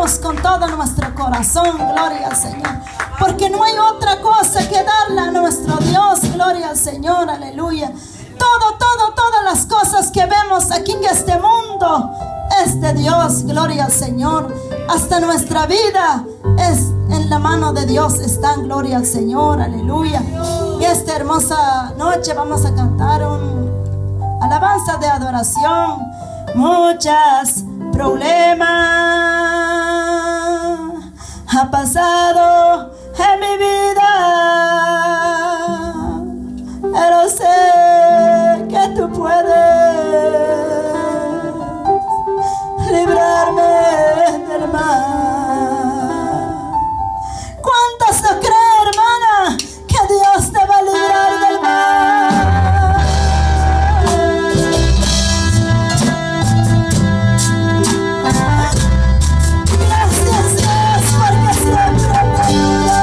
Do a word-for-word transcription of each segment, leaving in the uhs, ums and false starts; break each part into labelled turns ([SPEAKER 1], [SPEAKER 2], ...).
[SPEAKER 1] amamos con todo nuestro corazón, gloria al Señor, porque no hay otra cosa que darle a nuestro Dios, gloria al Señor, aleluya. Todo, todo, todas las cosas que vemos aquí en este mundo es de Dios, gloria al Señor. Hasta nuestra vida es en la mano de Dios, está en gloria al Señor, aleluya. Y esta hermosa noche vamos a cantar un alabanza de adoración. Muchos problemas ha pasado en mi vida, pero sé que tú puedes librarme del mal. ¿Cuántas no creen, hermana, que Dios te va a librar del mal? Gracias, Dios, porque siempre me ayudas.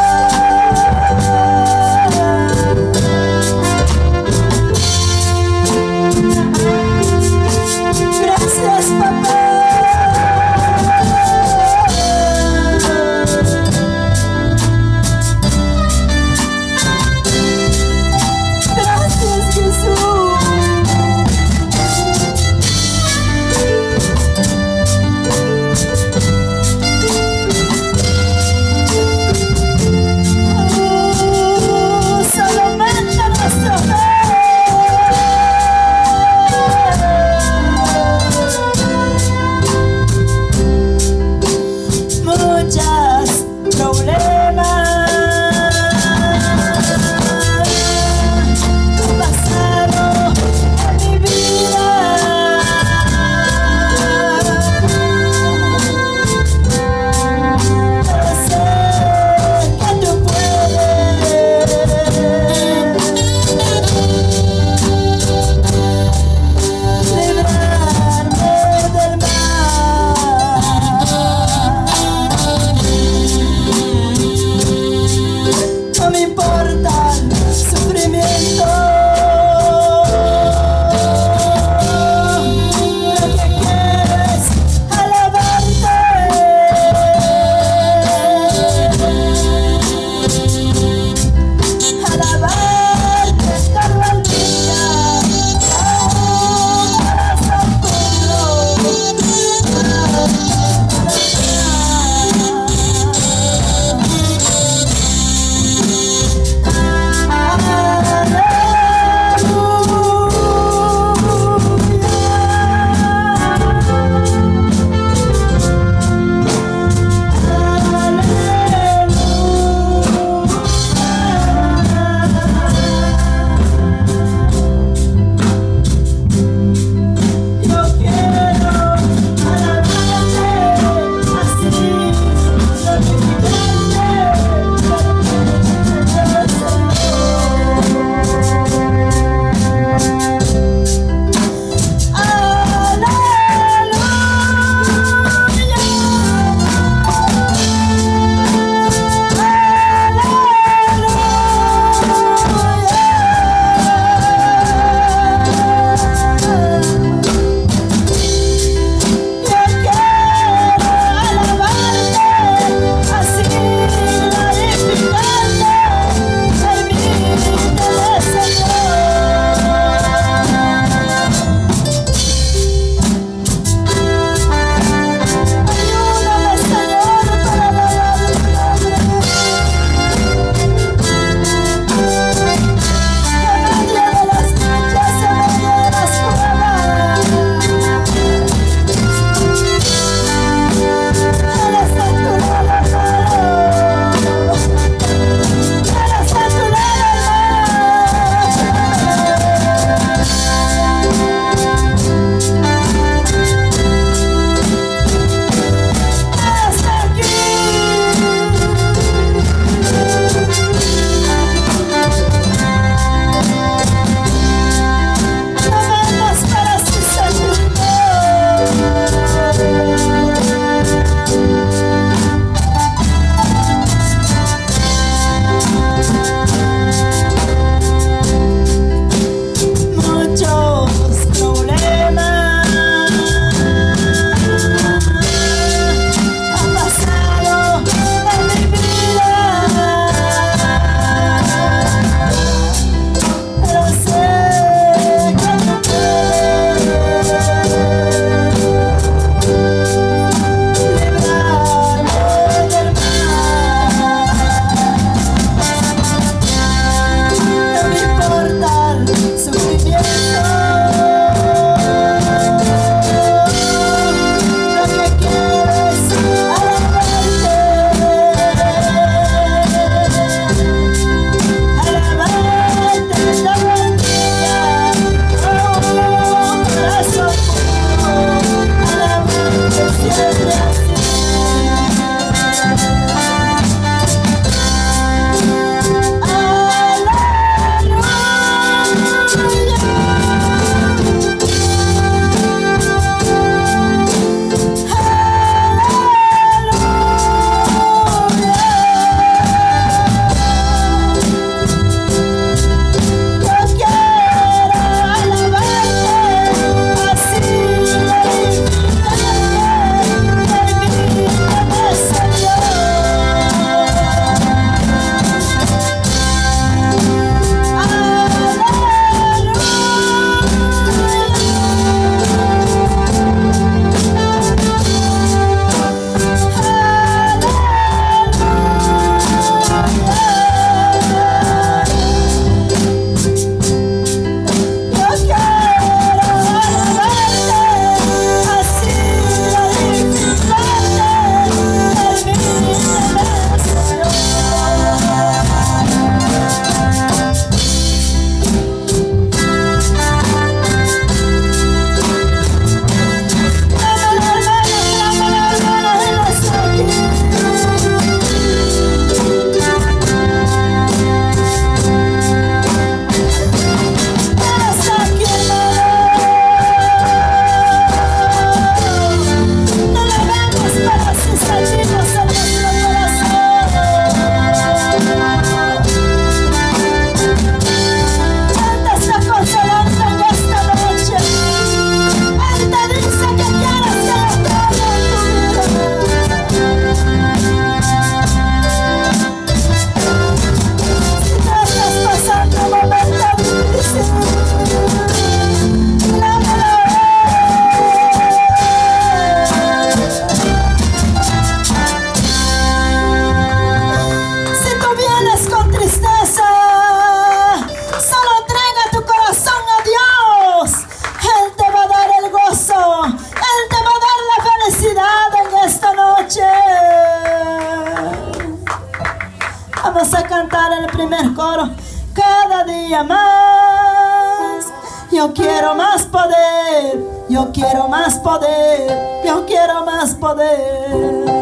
[SPEAKER 1] cantar el primer coro. Cada día más. Yo quiero más poder. Yo quiero más poder. Yo quiero más poder.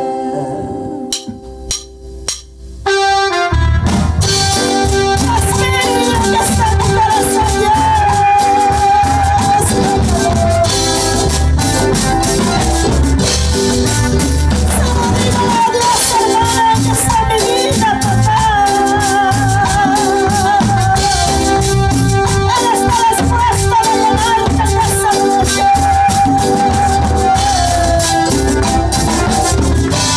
[SPEAKER 2] Esta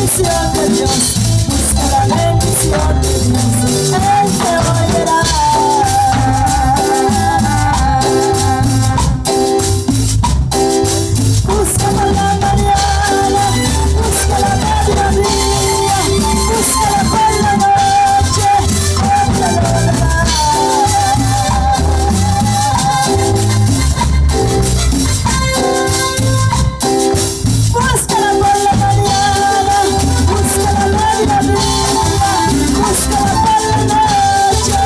[SPEAKER 1] bendición de Dios, busca la bendición de Dios, Él te oirá. Busca la mañana, busca la mediodía, busca la por la noche, Él te lo dará. Búscala por la mañana, búscala por la vida, búscala por la noche,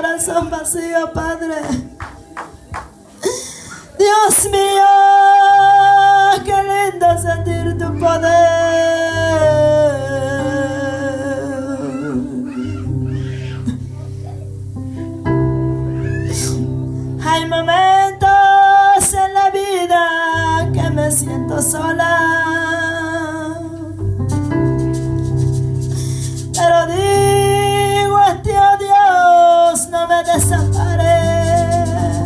[SPEAKER 1] corazón vacío, Padre. Dios mío, qué lindo sentir tu poder. Hay momentos en la vida que me siento sola, pero digo a ti, oh Dios, no me desampares.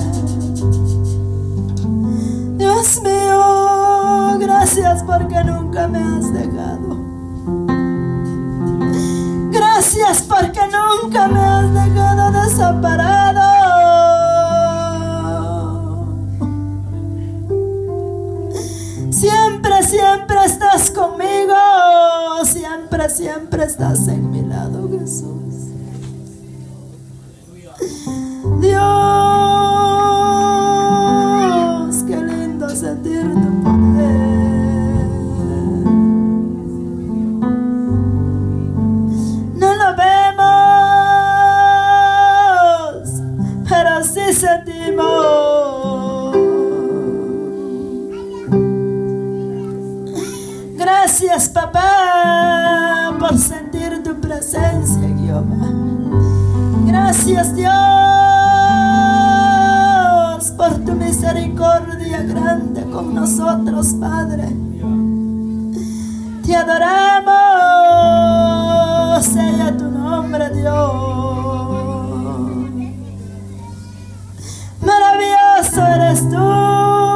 [SPEAKER 1] Dios mío, gracias porque nunca me has dejado. Gracias porque nunca me has dejado desamparado. Siempre, siempre estás conmigo. Siempre, siempre estás en mi lado, Jesús. Dios, qué lindo sentir tu poder. No lo vemos, pero sí sentimos. Gracias, papá, por sentir tu presencia, Jehová. Gracias, Dios, por tu misericordia grande con nosotros, Padre. Te adoramos, sea tu nombre, Dios. Maravilloso eres tú.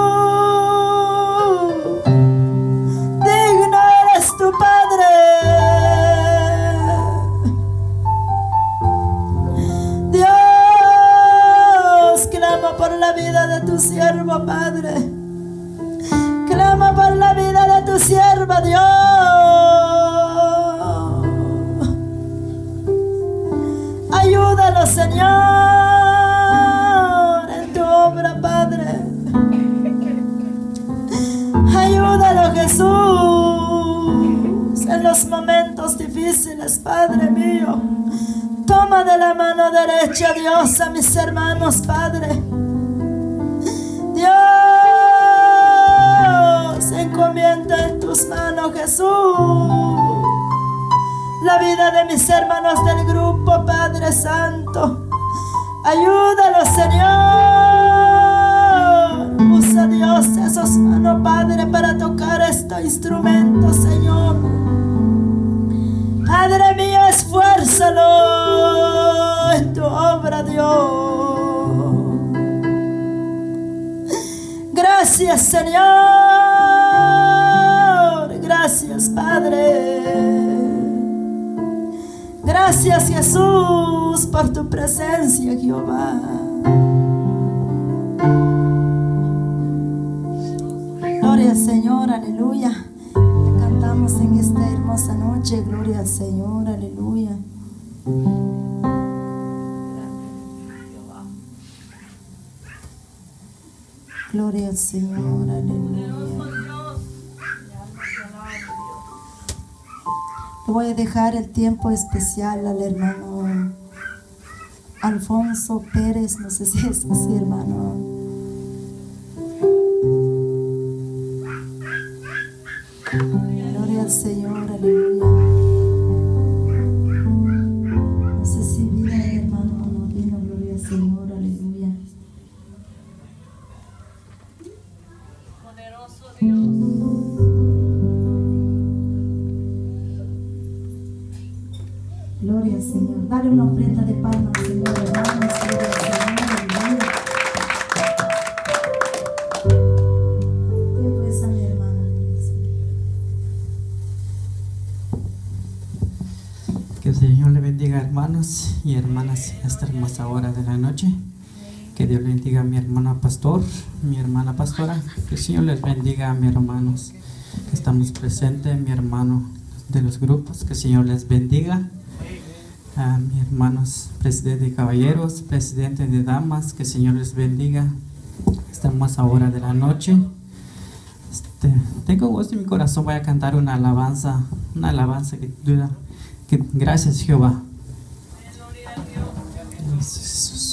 [SPEAKER 1] Por la vida de tu siervo, Padre. Clama por la vida de tu sierva, Dios. Ayúdalo, Señor, en tu obra, Padre. Ayúdalo, Jesús, en los momentos difíciles, Padre mío. Toma de la mano derecha, Dios, a mis hermanos, Padre. Dios, encomienda en tus manos, Jesús, la vida de mis hermanos del grupo, Padre Santo. Ayúdalo, Señor. Usa, Dios, esos manos, Padre, para tocar este instrumento, Señor. Padre mío, esfuérzalo en tu obra, Dios. Gracias, Señor. Gracias, Padre. Gracias, Jesús, por tu presencia, Jehová. Gloria al Señor, aleluya. Cantamos en esta hermosa noche. Gloria al Señor, aleluya. Gloria al Señor, aleluya. Le voy a dejar el tiempo especial al hermano Alfonso Pérez, no sé si es así, hermano. Gloria al Señor, aleluya. No sé si vino el hermano o no vino, gloria al Señor, aleluya.
[SPEAKER 2] Poderoso Dios.
[SPEAKER 1] Gloria al Señor. Dale una ofrenda de palmas al Señor, hermanos. Gloria al Señor, aleluya. Tiempo es a mi hermana.
[SPEAKER 3] Que el Señor le bendiga, hermanos y hermanas, a esta hermosa hora de la noche. Que Dios le bendiga a mi hermano pastor, mi hermana pastora. Que el Señor les bendiga a mis hermanos que estamos presentes, mi hermano de los grupos. Que el Señor les bendiga. A mis hermanos presidente de caballeros, presidente de damas. Que el Señor les bendiga esta hermosa hora de la noche. Este, tengo gozo en mi corazón. Voy a cantar una alabanza, una alabanza que dura. Que, gracias, Jehová.
[SPEAKER 2] Gloria a Dios.
[SPEAKER 3] Jesús.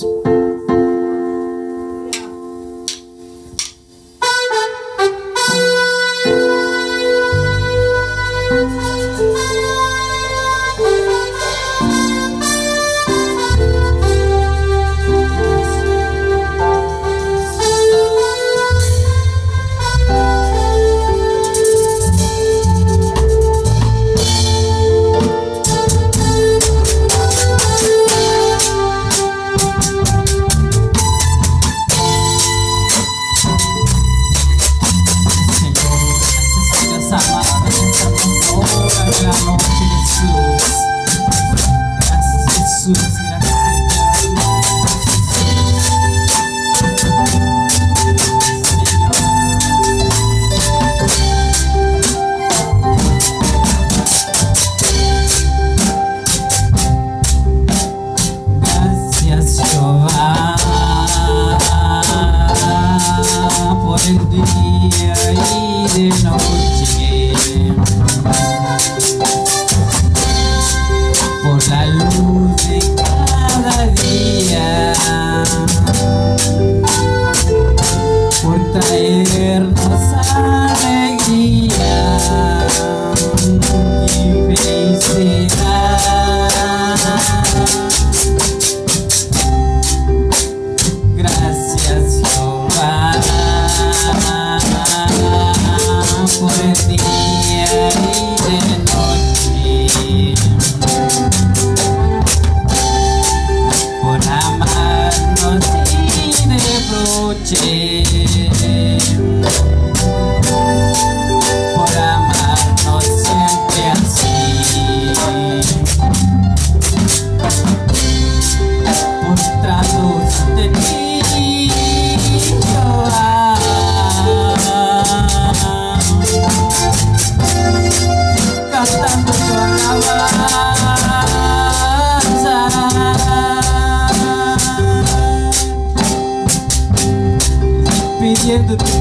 [SPEAKER 3] Pidiendo tu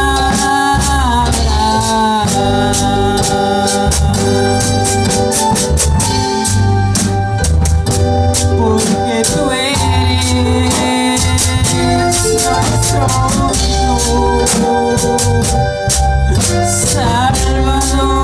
[SPEAKER 3] palabra, porque tú eres nuestro Salvador.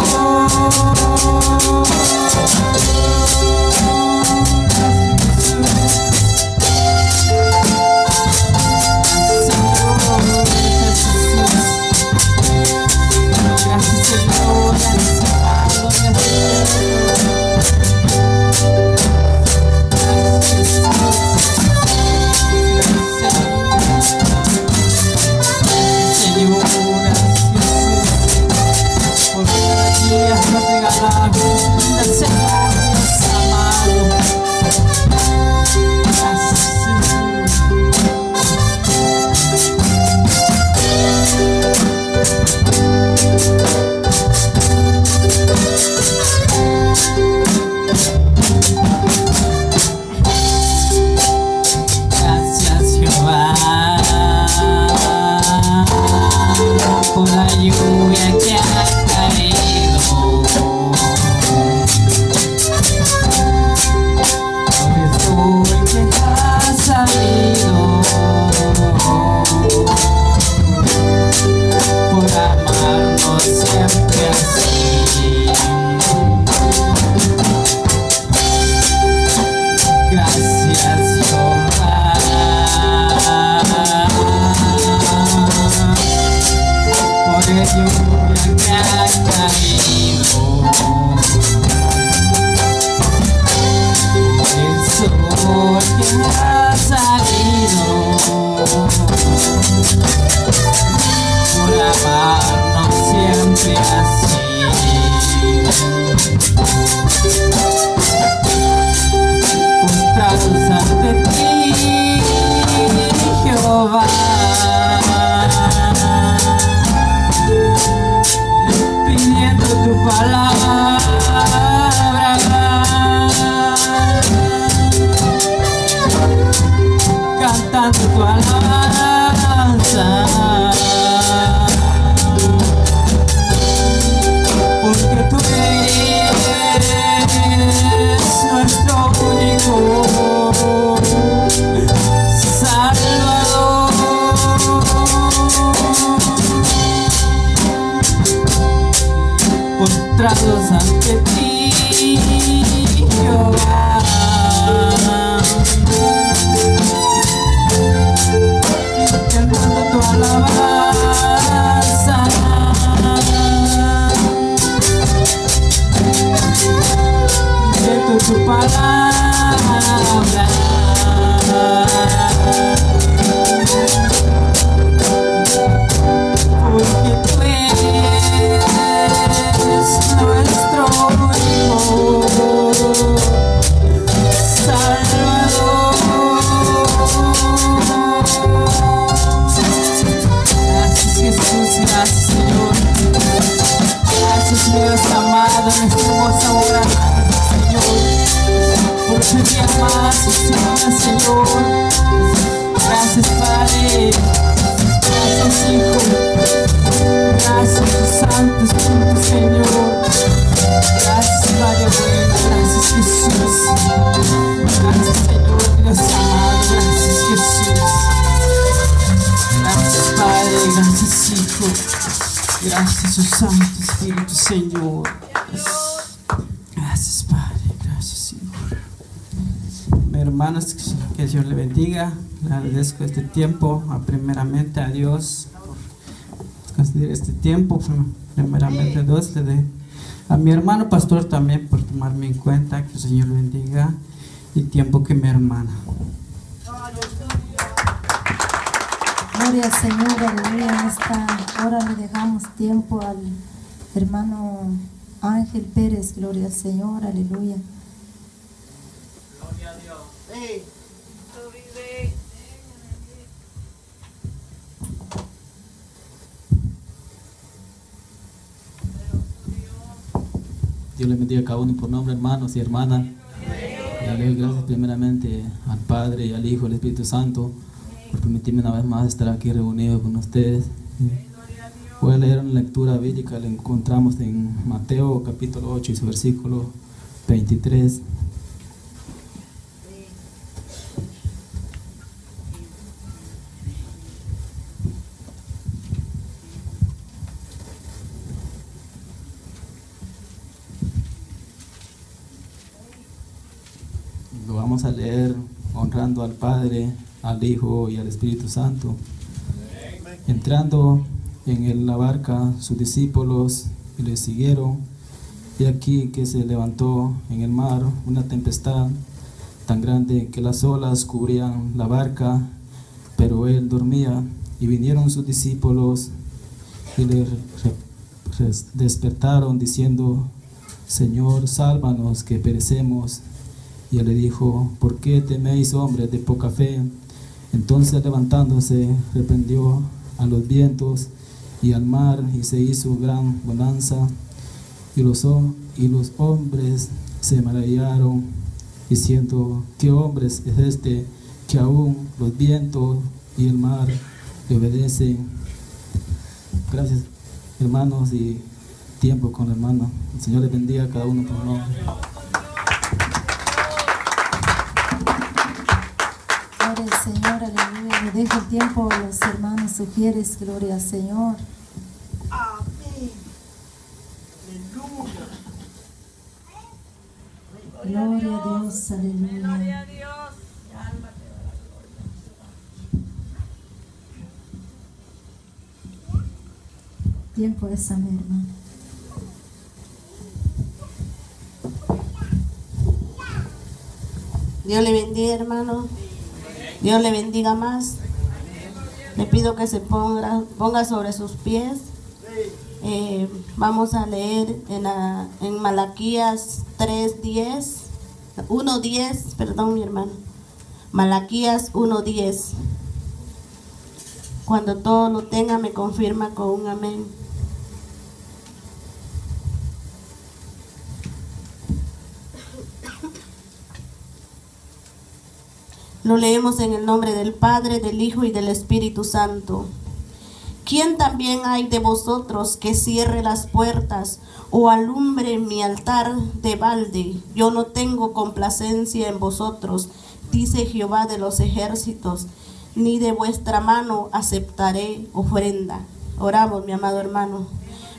[SPEAKER 3] postrados ante ti, Jehová. Cantando tu alabanza, directo tu palabra, porque tú eres nuestro Hijo Salvador. Gracias Jesús, gracias Señor, gracias mi Dios amado, en esta hermosa hora, Señor, por tu día más, Señor. Gracias Padre, gracias Hijo, gracias tu Santo Espíritu, Señor. Gracias Padre bueno, gracias Jesús, gracias Señor, Dios amado, gracias Jesús, gracias Padre, gracias Hijo, gracias tu Santo Espíritu, Señor. Gracias Padre, gracias Hijo. Hermanos, que Dios le bendiga. Le agradezco este tiempo, primeramente a Dios por conceder este tiempo, primeramente a Dios, le de, a mi hermano pastor también por tomarme en cuenta, que el Señor le bendiga, y tiempo que mi hermana.
[SPEAKER 1] Gloria al Señor, aleluya. En esta hora le dejamos tiempo al hermano Ángel Pérez, gloria al Señor, aleluya.
[SPEAKER 2] Gloria a Dios. Sí.
[SPEAKER 4] Dios les bendiga a cada uno por nombre, hermanos y hermanas. Y le doy gracias primeramente al Padre y al Hijo y al Espíritu Santo por permitirme una vez más estar aquí reunido con ustedes. Voy a leer una lectura bíblica, la encontramos en Mateo capítulo ocho y su versículo veintitrés. Lo vamos a leer honrando al Padre, al Hijo y al Espíritu Santo. Entrando en la barca, sus discípulos le siguieron, y aquí que se levantó en el mar una tempestad tan grande que las olas cubrían la barca, pero él dormía. Y vinieron sus discípulos y le despertaron diciendo: Señor, sálvanos, que perecemos. Y él le dijo: ¿por qué teméis, hombres de poca fe? Entonces, levantándose, reprendió a los vientos y al mar, y se hizo gran bonanza. Y los, y los hombres se maravillaron, diciendo: ¿qué hombre es este que aún los vientos y el mar le obedecen? Gracias, hermanos, y tiempo con la hermana. El Señor les bendiga a cada uno por nombre.
[SPEAKER 1] Gloria al Señor, aleluya. Le dejo el tiempo a los hermanos sugieres, gloria al Señor.
[SPEAKER 2] Amén. Aleluya.
[SPEAKER 1] Gloria a Dios, aleluya.
[SPEAKER 2] Gloria a Dios.
[SPEAKER 1] Tiempo es amén, hermano.
[SPEAKER 5] Dios le bendiga, hermano. Dios le bendiga más. Le pido que se ponga, ponga sobre sus pies. Eh, vamos a leer en, la, en Malaquías tres diez, uno diez, perdón, mi hermano. Malaquías uno diez. Cuando todo lo tenga, me confirma con un amén. Lo leemos en el nombre del Padre, del Hijo y del Espíritu Santo. ¿Quién también hay de vosotros que cierre las puertas o alumbre mi altar de balde? Yo no tengo complacencia en vosotros, dice Jehová de los ejércitos, ni de vuestra mano aceptaré ofrenda. Oramos, mi amado hermano.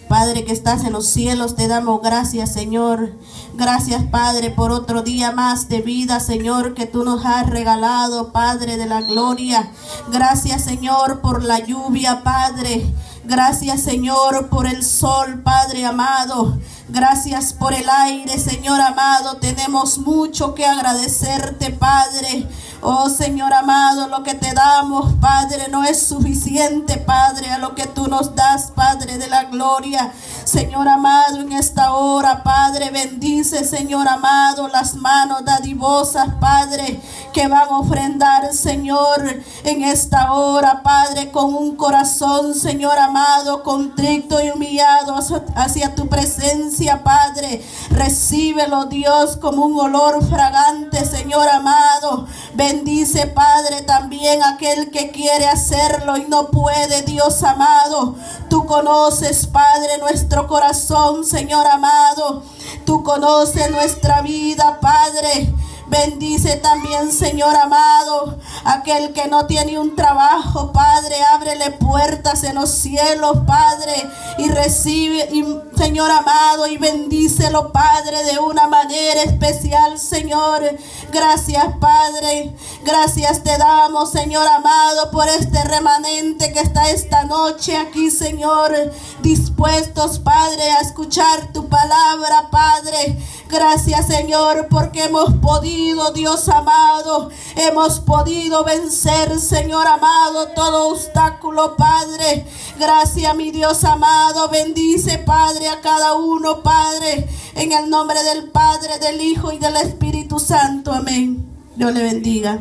[SPEAKER 5] Padre que estás en los cielos, te damos gracias, Señor. Gracias, Padre, por otro día más de vida, Señor, que tú nos has regalado, Padre de la gloria. Gracias, Señor, por la lluvia, Padre. Gracias, Señor, por el sol, Padre amado. Gracias por el aire, Señor amado. Tenemos mucho que agradecerte, Padre. Oh, Señor amado, lo que te damos, Padre, no es suficiente, Padre, a lo que tú nos das, Padre de la gloria. Señor amado, en esta hora, Padre, bendice, Señor amado, las manos dadivosas, Padre, que van a ofrendar, Señor, en esta hora, Padre, con un corazón, Señor amado, contrito y humillado hacia tu presencia, Padre. Recíbelo, Dios, como un olor fragante, Señor amado. Bendice, Padre, también aquel que quiere hacerlo y no puede, Dios amado. Tú conoces, Padre, nuestro corazón, Señor amado. Tú conoces nuestra vida, Padre. Bendice también, Señor amado, aquel que no tiene un trabajo, Padre, ábrele puertas en los cielos, Padre, y recibe, y, Señor amado, y bendícelo, Padre, de una manera especial, Señor. Gracias, Padre, gracias te damos, Señor amado, por este remanente que está esta noche aquí, Señor, dispuestos, Padre, a escuchar tu palabra, Padre. Gracias, Señor, porque hemos podido, Dios amado, hemos podido vencer, Señor amado, todo obstáculo, Padre. Gracias, mi Dios amado. Bendice, Padre, a cada uno, Padre, en el nombre del Padre, del Hijo y del Espíritu Santo. Amén. Dios le bendiga.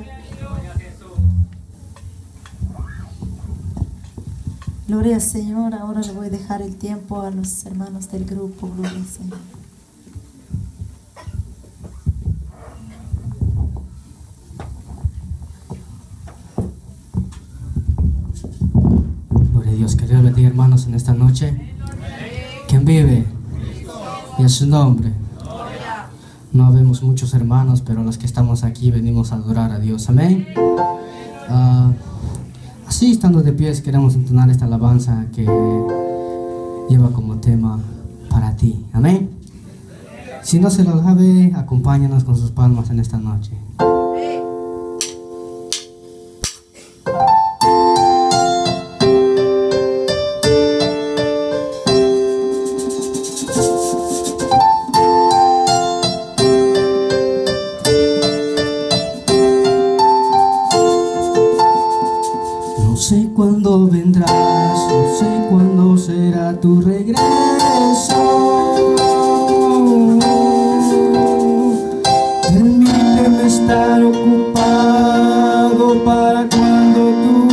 [SPEAKER 1] Gloria al Señor. Ahora le voy a dejar el tiempo a los hermanos del grupo. Gloria al Señor.
[SPEAKER 3] Gloria a Dios, que Dios bendiga, hermanos, en esta noche. ¿Quién vive? Y a su nombre. No vemos muchos hermanos, pero los que estamos aquí venimos a adorar a Dios. Amén. Uh, así, estando de pies, queremos entonar esta alabanza que lleva como tema Para Ti. Amén. Si no se lo sabe, acompáñanos con sus palmas en esta noche. No sé cuándo vendrás, no sé cuándo será tu regreso. Permíteme estar ocupado para cuando tú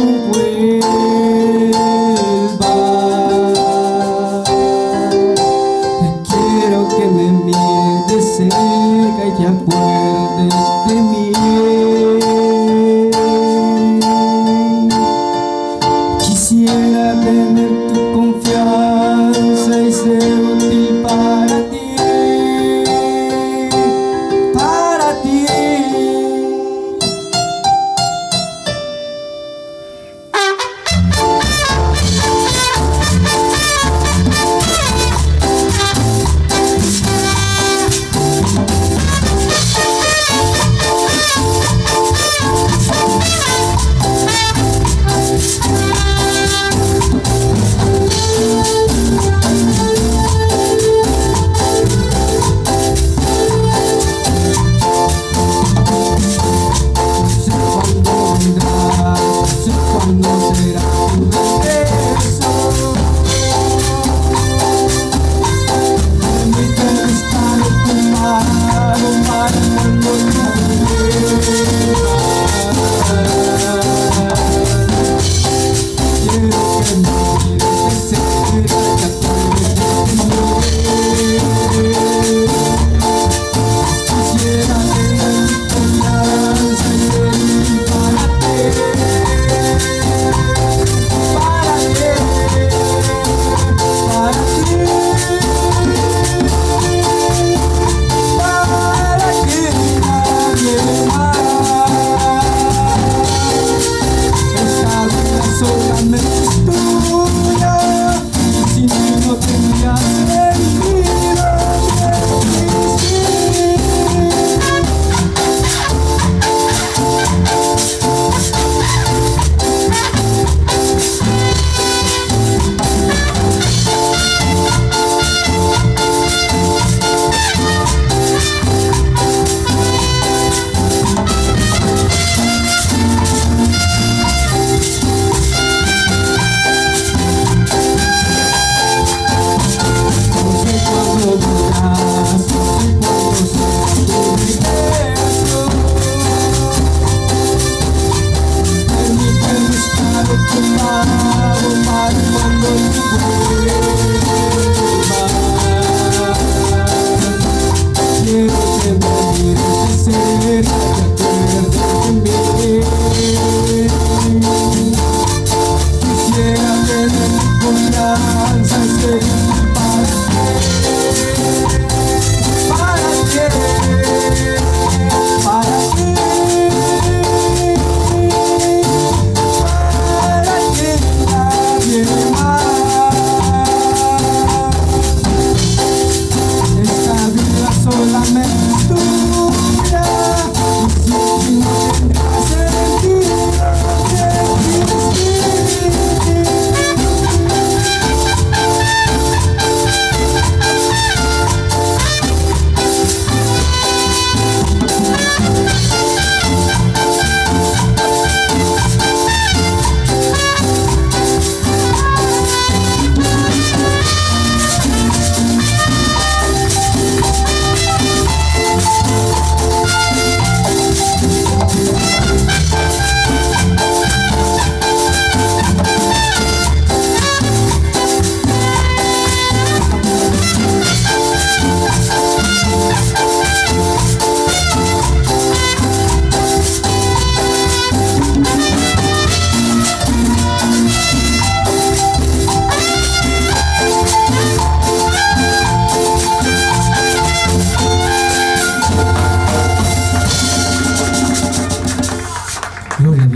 [SPEAKER 3] vuelvas. Quiero que me mires de cerca y te acuerdes de mí. Quisiera tener tu confianza y ser útil para ti, para ti.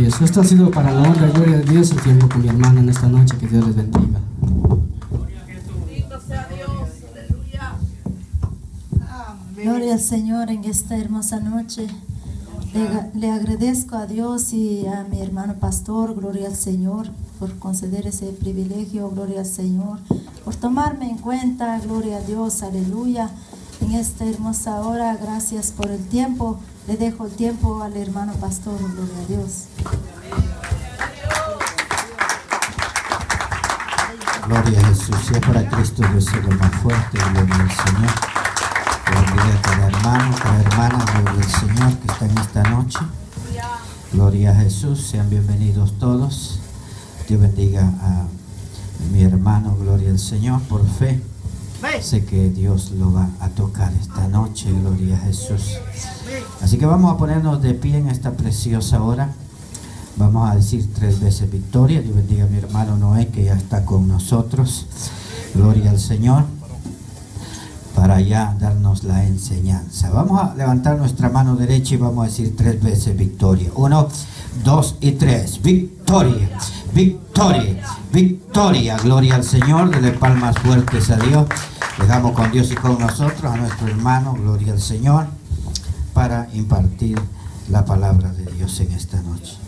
[SPEAKER 3] Dios. Esto ha sido para la honra y gloria de Dios el tiempo con mi hermana en esta noche. Que Dios les bendiga.
[SPEAKER 2] Bendito sea Dios. Aleluya. Amén.
[SPEAKER 1] Gloria al Señor en esta hermosa noche. Le, le agradezco a Dios y a mi hermano pastor, gloria al Señor, por conceder ese privilegio, gloria al Señor, por tomarme en cuenta, gloria a Dios, aleluya, en esta hermosa hora. Gracias por el tiempo. Le dejo el tiempo al hermano pastor, gloria a Dios.
[SPEAKER 6] Gloria a Jesús, sea para Cristo Dios es lo más fuerte, gloria al Señor. Bendiga a cada hermano, cada hermana, gloria al Señor que está en esta noche. Gloria a Jesús, sean bienvenidos todos. Dios bendiga a mi hermano, gloria al Señor, por fe. Sé que Dios lo va a tocar esta noche, gloria a Jesús. Así que vamos a ponernos de pie en esta preciosa hora. Vamos a decir tres veces victoria. Dios bendiga a mi hermano Noé, que ya está con nosotros. Gloria al Señor, para ya darnos la enseñanza. Vamos a levantar nuestra mano derecha y vamos a decir tres veces victoria. Uno, dos y tres. Victoria, victoria, victoria. Gloria al Señor. Dele palmas fuertes a Dios. Dejamos con Dios y con nosotros a nuestro hermano, gloria al Señor, para impartir la palabra de Dios en esta noche.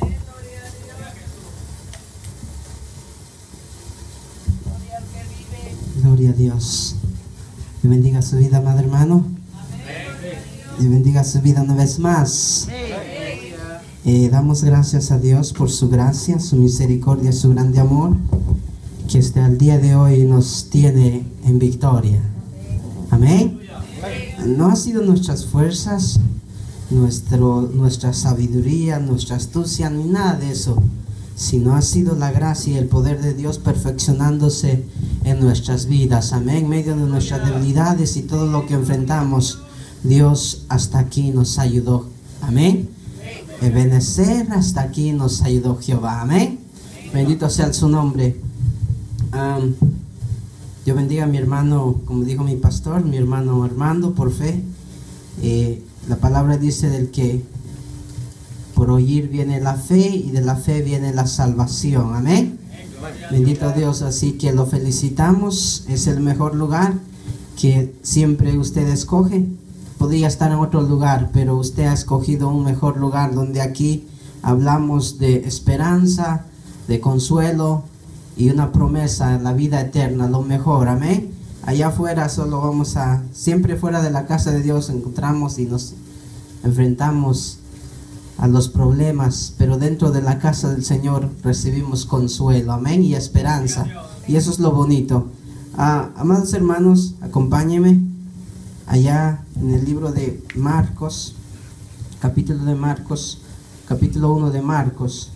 [SPEAKER 7] Gloria a Dios. Dios bendiga su vida, amado hermano. Dios bendiga su vida una vez más. Eh, damos gracias a Dios por su gracia, su misericordia, su grande amor, que hasta el día de hoy nos tiene en victoria. Amén. No ha sido nuestras fuerzas, nuestro, nuestra sabiduría, nuestra astucia, ni nada de eso, sino ha sido la gracia y el poder de Dios perfeccionándose en nuestras vidas. Amén. En medio de nuestras debilidades y todo lo que enfrentamos, Dios hasta aquí nos ayudó. Amén. Ebenecer, hasta aquí nos ayudó Jehová. Amén. Bendito sea su nombre. Um, Dios bendiga a mi hermano, como dijo mi pastor, mi hermano Armando, por fe. Eh, la palabra dice del que por oír viene la fe y de la fe viene la salvación. Amén. Bendito Dios, así que lo felicitamos. Es el mejor lugar que siempre usted escoge. Podría estar en otro lugar, pero usted ha escogido un mejor lugar, donde aquí hablamos de esperanza, de consuelo y una promesa, la vida eterna, lo mejor. Amén. Allá afuera solo vamos a, siempre fuera de la casa de Dios encontramos y nos enfrentamos a los problemas, pero dentro de la casa del Señor recibimos consuelo, amén, y esperanza, y eso es lo bonito. Ah, amados hermanos, acompáñenme allá en el libro de Marcos, capítulo de Marcos, capítulo uno de Marcos.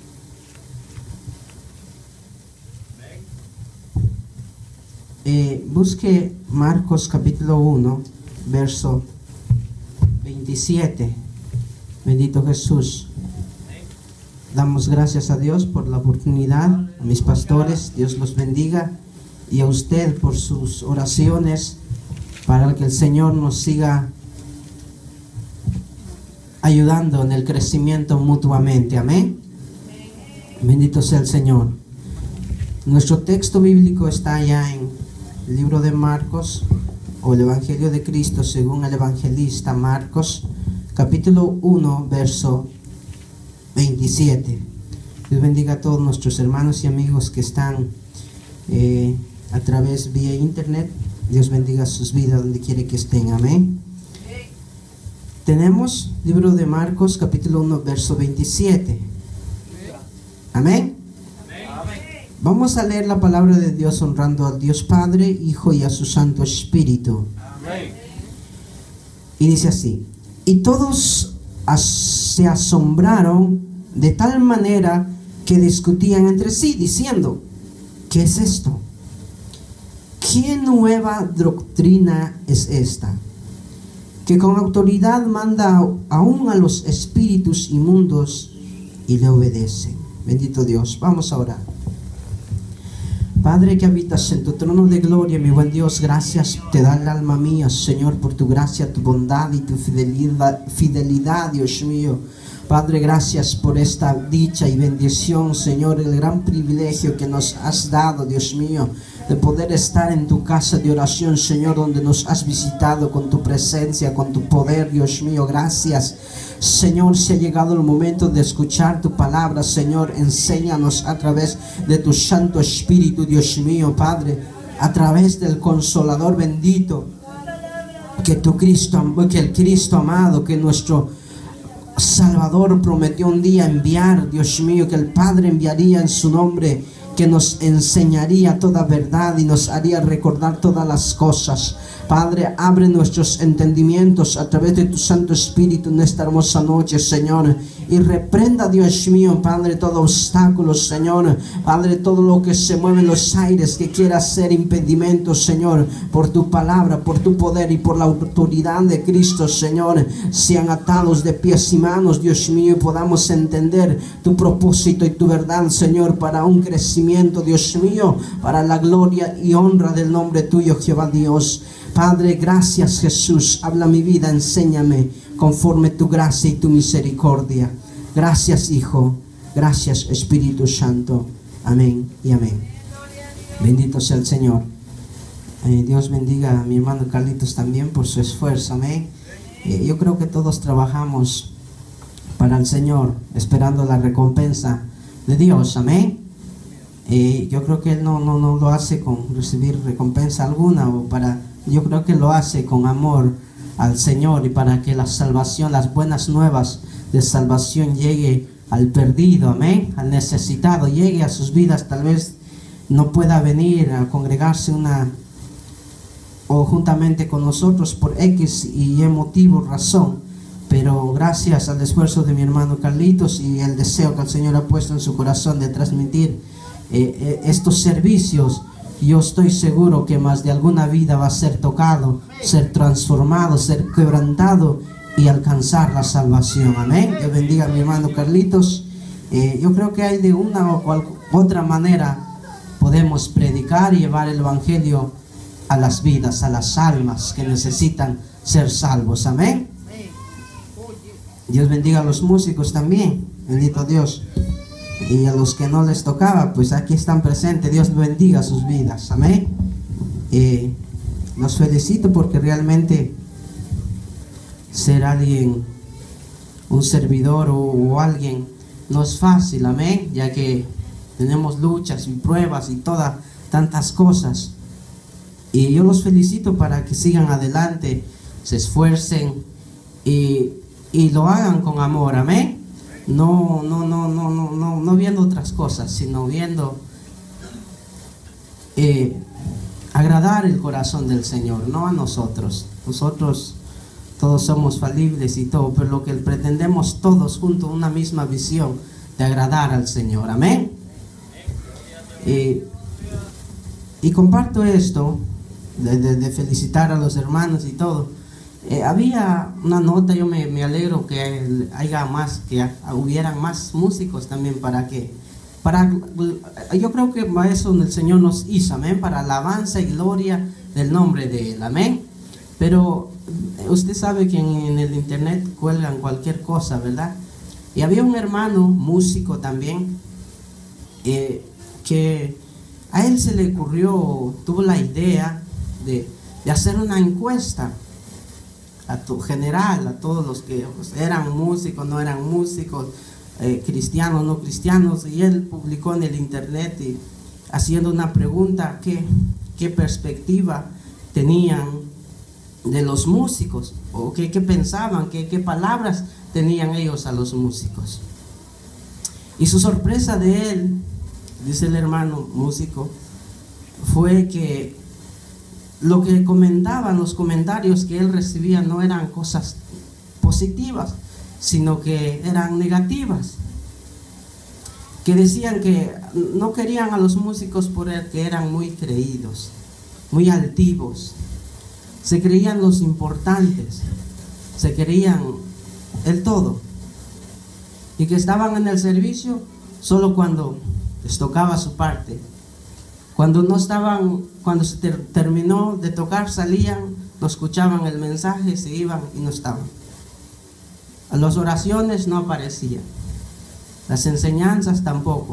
[SPEAKER 7] Eh, busque Marcos capítulo uno, verso veintisiete. Bendito Jesús. Damos gracias a Dios por la oportunidad, a mis pastores, Dios los bendiga, y a usted por sus oraciones, para que el Señor nos siga ayudando en el crecimiento mutuamente. Amén. Bendito sea el Señor. Nuestro texto bíblico está allá en el libro de Marcos, o el Evangelio de Cristo según el evangelista Marcos, capítulo uno, verso veintisiete. Dios bendiga a todos nuestros hermanos y amigos que están eh, a través vía internet. Dios bendiga sus vidas donde quiere que estén. Amén. Tenemos libro de Marcos capítulo uno, verso veintisiete. Amén. Vamos a leer la palabra de Dios honrando al Dios Padre, Hijo y a su Santo Espíritu. Amén. Y dice así: y todos as se asombraron de tal manera que discutían entre sí, diciendo: ¿qué es esto? ¿Qué nueva doctrina es esta? Que con autoridad manda aún a los espíritus inmundos y le obedecen. Bendito Dios. Vamos a orar. Padre que habitas en tu trono de gloria, mi buen Dios, gracias te da el alma mía, Señor, por tu gracia, tu bondad y tu fidelidad, fidelidad, Dios mío. Padre, gracias por esta dicha y bendición, Señor, el gran privilegio que nos has dado, Dios mío, de poder estar en tu casa de oración, Señor, donde nos has visitado con tu presencia, con tu poder, Dios mío. Gracias, Señor. Si ha llegado el momento de escuchar tu palabra, Señor, enséñanos a través de tu Santo Espíritu, Dios mío, Padre, a través del Consolador bendito, que tu Cristo, que el Cristo amado, que nuestro Salvador prometió un día enviar, Dios mío, que el Padre enviaría en su nombre, que nos enseñaría toda verdad y nos haría recordar todas las cosas. Padre, abre nuestros entendimientos a través de tu Santo Espíritu en esta hermosa noche, Señor, y reprenda, Dios mío, Padre, todo obstáculo, Señor, Padre, todo lo que se mueve en los aires que quiera ser impedimento, Señor, por tu palabra, por tu poder y por la autoridad de Cristo, Señor, sean atados de pies y manos, Dios mío, y podamos entender tu propósito y tu verdad, Señor, para un crecimiento, Dios mío, para la gloria y honra del nombre tuyo, Jehová Dios. Padre, gracias, Jesús. Habla mi vida, enséñame conforme tu gracia y tu misericordia. Gracias, Hijo. Gracias, Espíritu Santo. Amén y amén. Bendito sea el Señor. Eh, Dios bendiga a mi hermano Carlitos también por su esfuerzo. Amén. Eh, yo creo que todos trabajamos para el Señor, esperando la recompensa de Dios. Amén. Eh, yo creo que Él no, no, no lo hace con recibir recompensa alguna, o para... Yo creo que lo hace con amor al Señor, y para que la salvación, las buenas nuevas de salvación llegue al perdido, amén, al necesitado, llegue a sus vidas. Tal vez no pueda venir a congregarse una o juntamente con nosotros por X y Y motivo, razón, pero gracias al esfuerzo de mi hermano Carlitos y el deseo que el Señor ha puesto en su corazón de transmitir eh, eh, estos servicios, yo estoy seguro que más de alguna vida va a ser tocado, ser transformado, ser quebrantado y alcanzar la salvación. Amén. Dios bendiga a mi hermano Carlitos. Eh, yo creo que hay de una o cual, otra manera podemos predicar y llevar el Evangelio a las vidas, a las almas que necesitan ser salvos. Amén. Dios bendiga a los músicos también. Bendito Dios. Y a los que no les tocaba, pues aquí están presentes. Dios bendiga sus vidas. Amén. Eh, los felicito porque realmente ser alguien, un servidor o, o alguien, no es fácil. Amén. Ya que tenemos luchas y pruebas y todas tantas cosas. Y yo los felicito para que sigan adelante, se esfuercen y, y lo hagan con amor. Amén. No, no, no, no, no, no, no viendo otras cosas, sino viendo eh, agradar el corazón del Señor, no a nosotros. Nosotros todos somos falibles y todo, pero lo que pretendemos todos juntos, una misma visión de agradar al Señor. Amén. Eh, y comparto esto de, de, de felicitar a los hermanos y todo. Eh, había una nota, yo me, me alegro que haya más, que hubieran más músicos también, para que, para, yo creo que para eso el Señor nos hizo, amén, para alabanza y gloria del nombre de Él, amén. Pero usted sabe que en, en el internet cuelgan cualquier cosa, ¿verdad? Y había un hermano músico también, eh, que a él se le ocurrió, tuvo la idea de, de hacer una encuesta a tu general, a todos los que pues, eran músicos, no eran músicos, eh, cristianos, no cristianos, y él publicó en el internet y haciendo una pregunta: ¿qué, qué perspectiva tenían de los músicos? ¿O qué, qué pensaban? ¿Qué, qué palabras tenían ellos a los músicos? Y su sorpresa de él, dice el hermano músico, fue que lo que comentaban, los comentarios que él recibía, no eran cosas positivas, sino que eran negativas. Que decían que no querían a los músicos porque eran muy creídos, muy altivos, se creían los importantes, se creían el todo, y que estaban en el servicio solo cuando les tocaba su parte. Cuando no estaban, cuando se ter terminó de tocar, salían, no escuchaban el mensaje, se iban y no estaban. Las oraciones no aparecían, las enseñanzas tampoco.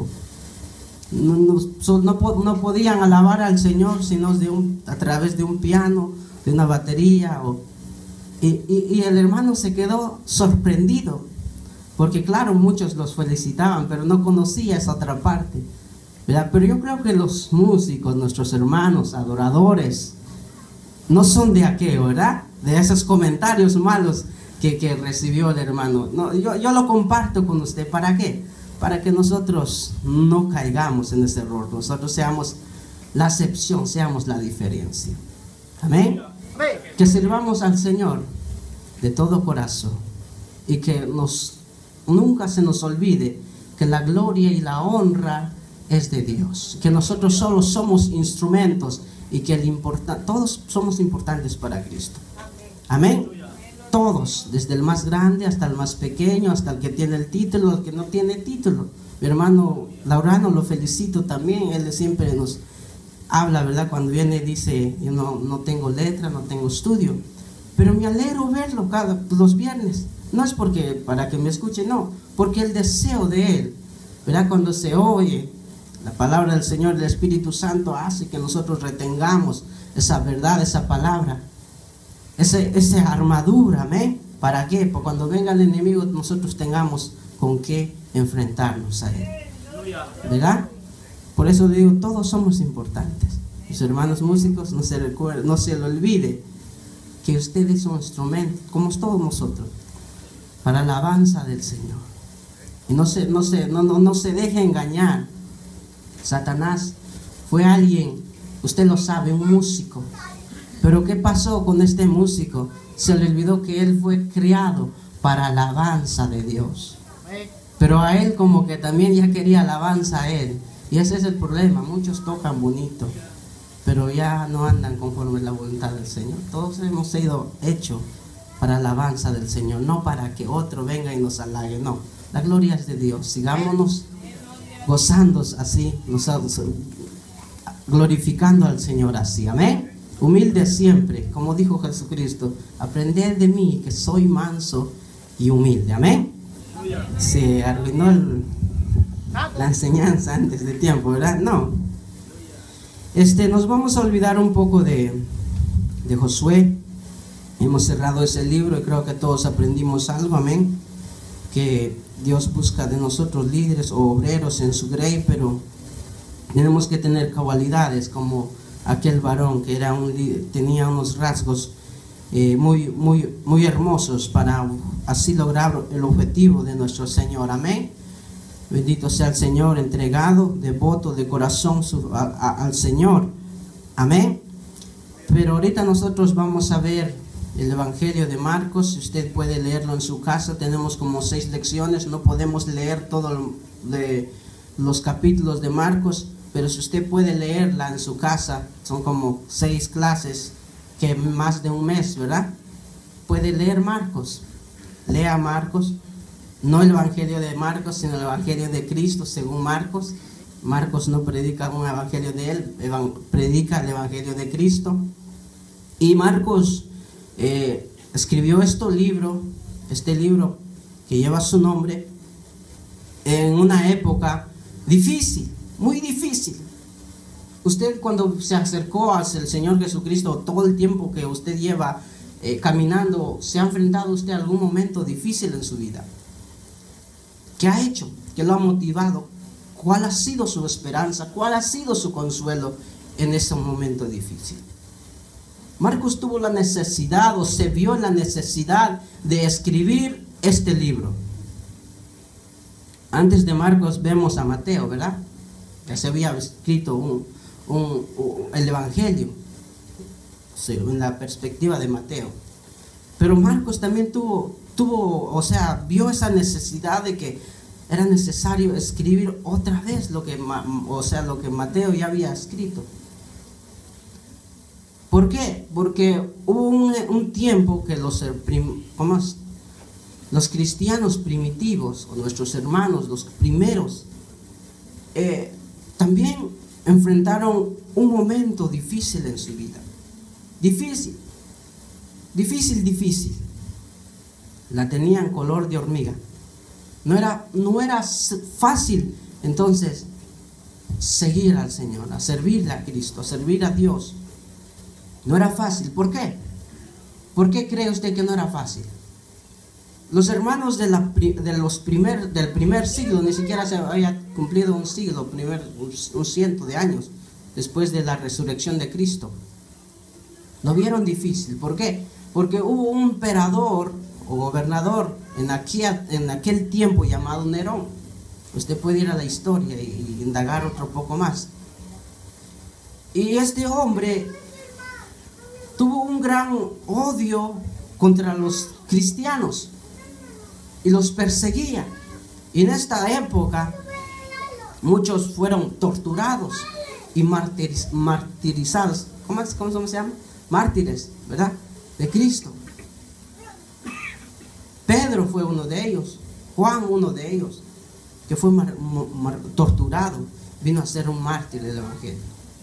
[SPEAKER 7] No, no, no, no podían alabar al Señor sino de un, a través de un piano, de una batería. O, y, y, y el hermano se quedó sorprendido, porque claro, muchos los felicitaban, pero no conocía esa otra parte, ¿verdad? Pero yo creo que los músicos, nuestros hermanos, adoradores, no son de aquello, ¿verdad? De esos comentarios malos que, que recibió el hermano. No, yo, yo lo comparto con usted. ¿Para qué? Para que nosotros no caigamos en ese error. Nosotros seamos la excepción, seamos la diferencia. Amén. Que sirvamos al Señor de todo corazón y que nos, nunca se nos olvide que la gloria y la honra es de Dios. Que nosotros solo somos instrumentos y que el importa, todos somos importantes para Cristo. Amén. Todos, desde el más grande hasta el más pequeño, hasta el que tiene el título, el que no tiene título. Mi hermano Laurano lo felicito también, él siempre nos habla, ¿verdad? Cuando viene dice, yo no, no tengo letra, no tengo estudio, pero me alegro verlo cada, los viernes. No es porque para que me escuche, no, porque el deseo de él, ¿verdad? Cuando se oye la palabra del Señor, el Espíritu Santo hace que nosotros retengamos esa verdad, esa palabra. Ese, esa armadura, amén. ¿Para qué? Porque cuando venga el enemigo nosotros tengamos con qué enfrentarnos a él, ¿verdad? Por eso digo, todos somos importantes. Mis hermanos músicos, no se recuerden, no se lo olvide que ustedes son instrumentos, como todos nosotros, para la alabanza del Señor. Y no se, no se, no, no, no se deje engañar. Satanás fue alguien, usted lo sabe, un músico. Pero ¿qué pasó con este músico? Se le olvidó que él fue criado para alabanza de Dios. Pero a él como que también ya quería alabanza a él. Y ese es el problema. Muchos tocan bonito, pero ya no andan conforme a la voluntad del Señor. Todos hemos sido hechos para alabanza del Señor, no para que otro venga y nos halague. No, la gloria es de Dios. Sigámonos gozando así, nos, glorificando al Señor así. Amén. Humilde siempre, como dijo Jesucristo, aprended de mí que soy manso y humilde. Amén. Se arruinó el, la enseñanza antes de tiempo, ¿verdad? No. Este, nos vamos a olvidar un poco de, de Josué. Hemos cerrado ese libro y creo que todos aprendimos algo. Amén. Que Dios busca de nosotros líderes o obreros en su grey, pero tenemos que tener cualidades como aquel varón que era un, tenía unos rasgos eh, muy, muy, muy hermosos para así lograr el objetivo de nuestro Señor. Amén. Bendito sea el Señor, entregado, devoto de corazón su, a, a, al Señor. Amén. Pero ahorita nosotros vamos a ver el Evangelio de Marcos. Si usted puede leerlo en su casa, tenemos como seis lecciones. No podemos leer todos los capítulos de Marcos, pero si usted puede leerla en su casa, son como seis clases, que más de un mes, ¿verdad? Puede leer Marcos, lea Marcos, no el Evangelio de Marcos, sino el Evangelio de Cristo según Marcos. Marcos no predica un Evangelio de él, predica el Evangelio de Cristo. Y Marcos eh, escribió este libro, este libro que lleva su nombre, en una época difícil, muy difícil. Usted cuando se acercó hacia el Señor Jesucristo, todo el tiempo que usted lleva eh, caminando, ¿se ha enfrentado usted a algún momento difícil en su vida? ¿Qué ha hecho? ¿Qué lo ha motivado? ¿Cuál ha sido su esperanza? ¿Cuál ha sido su consuelo en ese momento difícil? Marcos tuvo la necesidad o se vio en la necesidad de escribir este libro. Antes de Marcos vemos a Mateo, ¿verdad? Ya se había escrito un, un, un, el Evangelio, sí, en la perspectiva de Mateo. Pero Marcos también tuvo, tuvo, o sea, vio esa necesidad de que era necesario escribir otra vez lo que, o sea, lo que Mateo ya había escrito. ¿Por qué? Porque hubo un, un tiempo que los, ¿cómo es? los cristianos primitivos, o nuestros hermanos, los primeros, eh, también enfrentaron un momento difícil en su vida. Difícil, difícil, difícil. la tenían color de hormiga. No era, no era fácil entonces seguir al Señor, a servirle a Cristo, a servir a Dios. No era fácil. ¿Por qué? ¿Por qué cree usted que no era fácil? Los hermanos de, la, de los primer, del primer siglo, ni siquiera se había cumplido un siglo, primer, un, un ciento de años después de la resurrección de Cristo, lo vieron difícil. ¿Por qué? Porque hubo un emperador o gobernador en aquel, en aquel tiempo llamado Nerón. Usted puede ir a la historia y, y indagar otro poco más. Y este hombre tuvo un gran odio contra los cristianos y los perseguía. Y en esta época muchos fueron torturados y martiriz, martirizados. ¿Cómo, es, ¿Cómo se llama? Mártires, ¿verdad? De Cristo. Pedro fue uno de ellos, Juan uno de ellos, que fue mar, mar, torturado, vino a ser un mártir del Evangelio.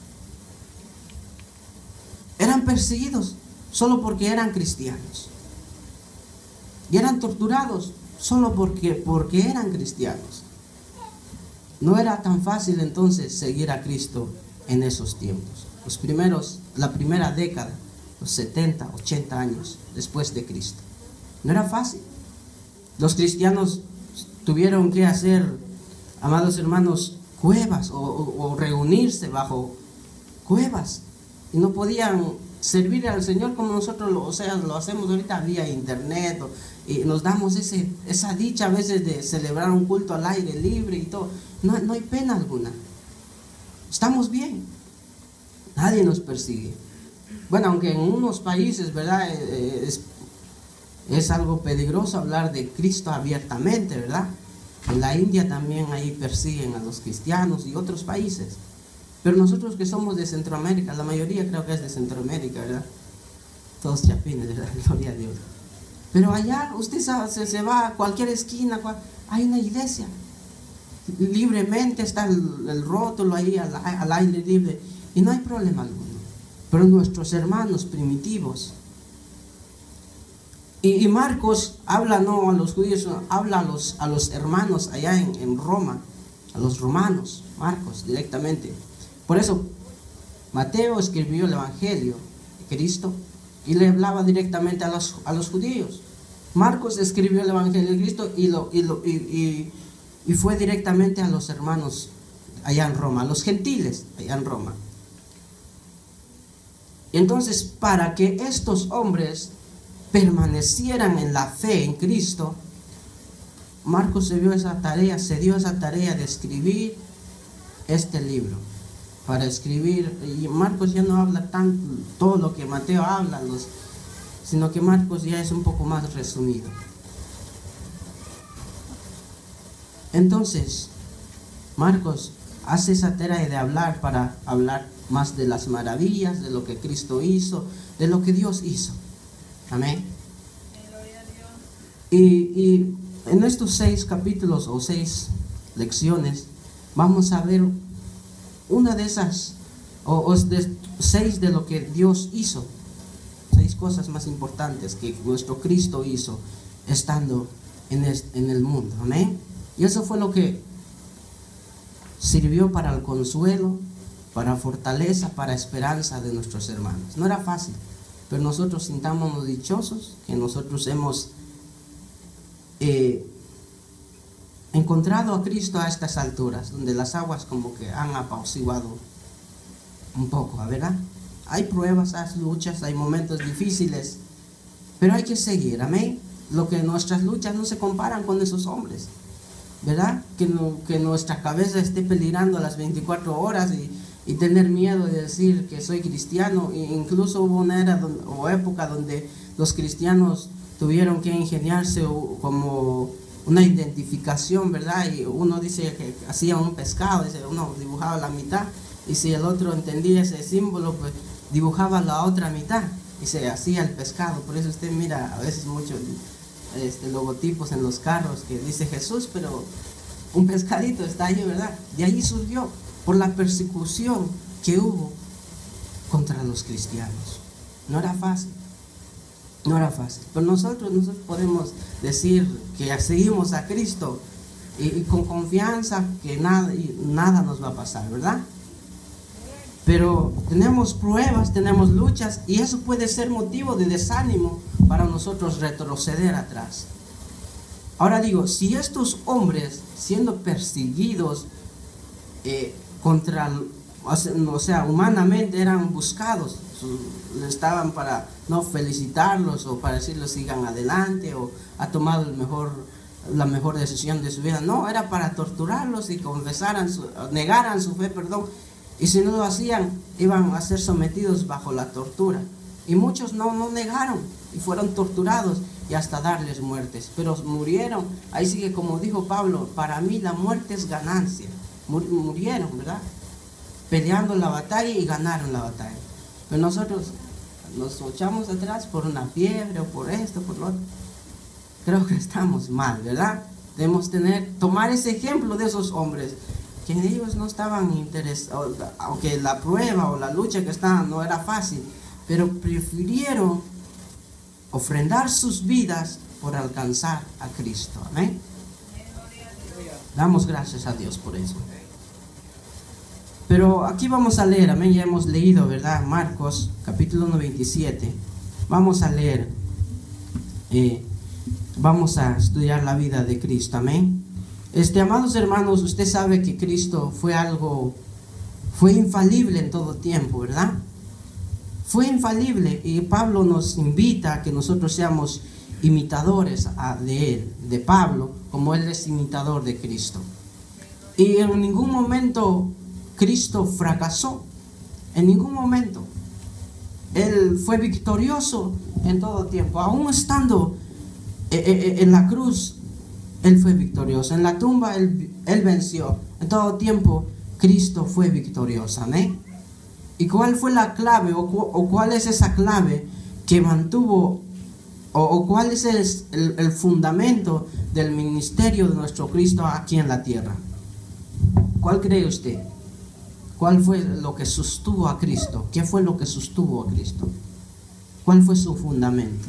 [SPEAKER 7] Eran perseguidos solo porque eran cristianos. Y eran torturados solo porque, porque eran cristianos. No era tan fácil entonces seguir a Cristo en esos tiempos. Los primeros, la primera década, los setenta, ochenta años después de Cristo. No era fácil. Los cristianos tuvieron que hacer, amados hermanos, cuevas o, o, o reunirse bajo cuevas. Y no podían servir al Señor como nosotros lo, o sea, lo hacemos ahorita vía internet. O, y nos damos ese, esa dicha a veces de celebrar un culto al aire libre y todo. No, no hay pena alguna. Estamos bien. Nadie nos persigue. Bueno, aunque en unos países, ¿verdad? Es, es algo peligroso hablar de Cristo abiertamente, ¿verdad? En la India también ahí persiguen a los cristianos y otros países. Pero nosotros que somos de Centroamérica, la mayoría creo que es de Centroamérica, ¿verdad? Todos chapines, ¿verdad? Gloria a Dios. Pero allá usted se, se va a cualquier esquina, hay una iglesia. Libremente está el, el rótulo ahí al, al aire libre y no hay problema alguno. Pero nuestros hermanos primitivos, y, y Marcos habla no a los judíos, habla a los, a los hermanos allá en, en Roma, a los romanos, Marcos directamente. Por eso Mateo escribió el Evangelio de Cristo y le hablaba directamente a los, a los judíos. Marcos escribió el Evangelio de Cristo y, lo, y, lo, y, y, y fue directamente a los hermanos allá en Roma, a los gentiles allá en Roma. Y entonces, para que estos hombres permanecieran en la fe en Cristo, Marcos se dio esa tarea, se dio esa tarea de escribir este libro. Para escribir, y Marcos ya no habla tanto todo lo que Mateo habla, los, sino que Marcos ya es un poco más resumido. Entonces, Marcos hace esa tarea de hablar para hablar más de las maravillas, de lo que Cristo hizo, de lo que Dios hizo. Amén. Y, y en estos seis capítulos o seis lecciones vamos a ver una de esas, o, o de, seis de lo que Dios hizo, seis cosas más importantes que nuestro Cristo hizo estando en, este, en el mundo. Amén. Y eso fue lo que sirvió para el consuelo, para fortaleza, para esperanza de nuestros hermanos. No era fácil, pero nosotros sintámonos dichosos que nosotros hemos eh, encontrado a Cristo a estas alturas, donde las aguas como que han apaciguado un poco, ¿verdad? Hay pruebas, hay luchas, hay momentos difíciles, pero hay que seguir, amén. Lo que nuestras luchas no se comparan con esos hombres, ¿verdad? Que, no, que nuestra cabeza esté peligrando a las veinticuatro horas y, y tener miedo de decir que soy cristiano. E incluso hubo una era donde, o época donde los cristianos tuvieron que ingeniarse como una identificación, ¿verdad? Y uno dice que hacía un pescado, dice, uno dibujaba la mitad, y si el otro entendía ese símbolo, pues dibujaba la otra mitad y se hacía el pescado. Por eso usted mira a veces muchos este, logotipos en los carros que dice Jesús, pero un pescadito está ahí, ¿verdad? De ahí surgió, por la persecución que hubo contra los cristianos. No era fácil. No era fácil. Pero nosotros, nosotros podemos decir que seguimos a Cristo y, y con confianza que nada, nada nos va a pasar, ¿verdad? Pero tenemos pruebas, tenemos luchas, y eso puede ser motivo de desánimo para nosotros retroceder atrás. Ahora digo, si estos hombres siendo perseguidos eh, contra, o sea, humanamente eran buscados, estaban para no felicitarlos o para decirles sigan adelante o ha tomado el mejor, la mejor decisión de su vida, no, era para torturarlos y confesaran, su, negaran su fe, perdón, y si no lo hacían iban a ser sometidos bajo la tortura, y muchos no, no negaron y fueron torturados y hasta darles muertes, pero murieron. Ahí sigue como dijo Pablo, para mí la muerte es ganancia. Mur, murieron, ¿verdad? Peleando la batalla y ganaron la batalla. Pero nosotros nos echamos atrás por una fiebre o por esto, por lo otro. Creo que estamos mal, ¿verdad? Debemos tener, tomar ese ejemplo de esos hombres, que ellos no estaban interesados, aunque la prueba o la lucha que estaban no era fácil, pero prefirieron ofrendar sus vidas por alcanzar a Cristo. Amén. Damos gracias a Dios por eso. Pero aquí vamos a leer, amén, ya hemos leído, ¿verdad? Marcos, capítulo noventa y siete. Vamos a leer, eh, vamos a estudiar la vida de Cristo, amén. Este, amados hermanos, usted sabe que Cristo fue algo, fue infalible en todo tiempo, ¿verdad? Fue infalible, y Pablo nos invita a que nosotros seamos imitadores de él, de Pablo, como él es imitador de Cristo. Y en ningún momento Cristo fracasó, en ningún momento. Él fue victorioso en todo tiempo, aún estando en la cruz, él fue victorioso. En la tumba él, él venció. En todo tiempo Cristo fue victorioso, amén. ¿Y cuál fue la clave o, cu o cuál es esa clave que mantuvo o, o cuál es el, el, el fundamento del ministerio de nuestro Cristo aquí en la tierra? ¿Cuál cree usted? ¿Cuál fue lo que sostuvo a Cristo? ¿Qué fue lo que sostuvo a Cristo? ¿Cuál fue su fundamento?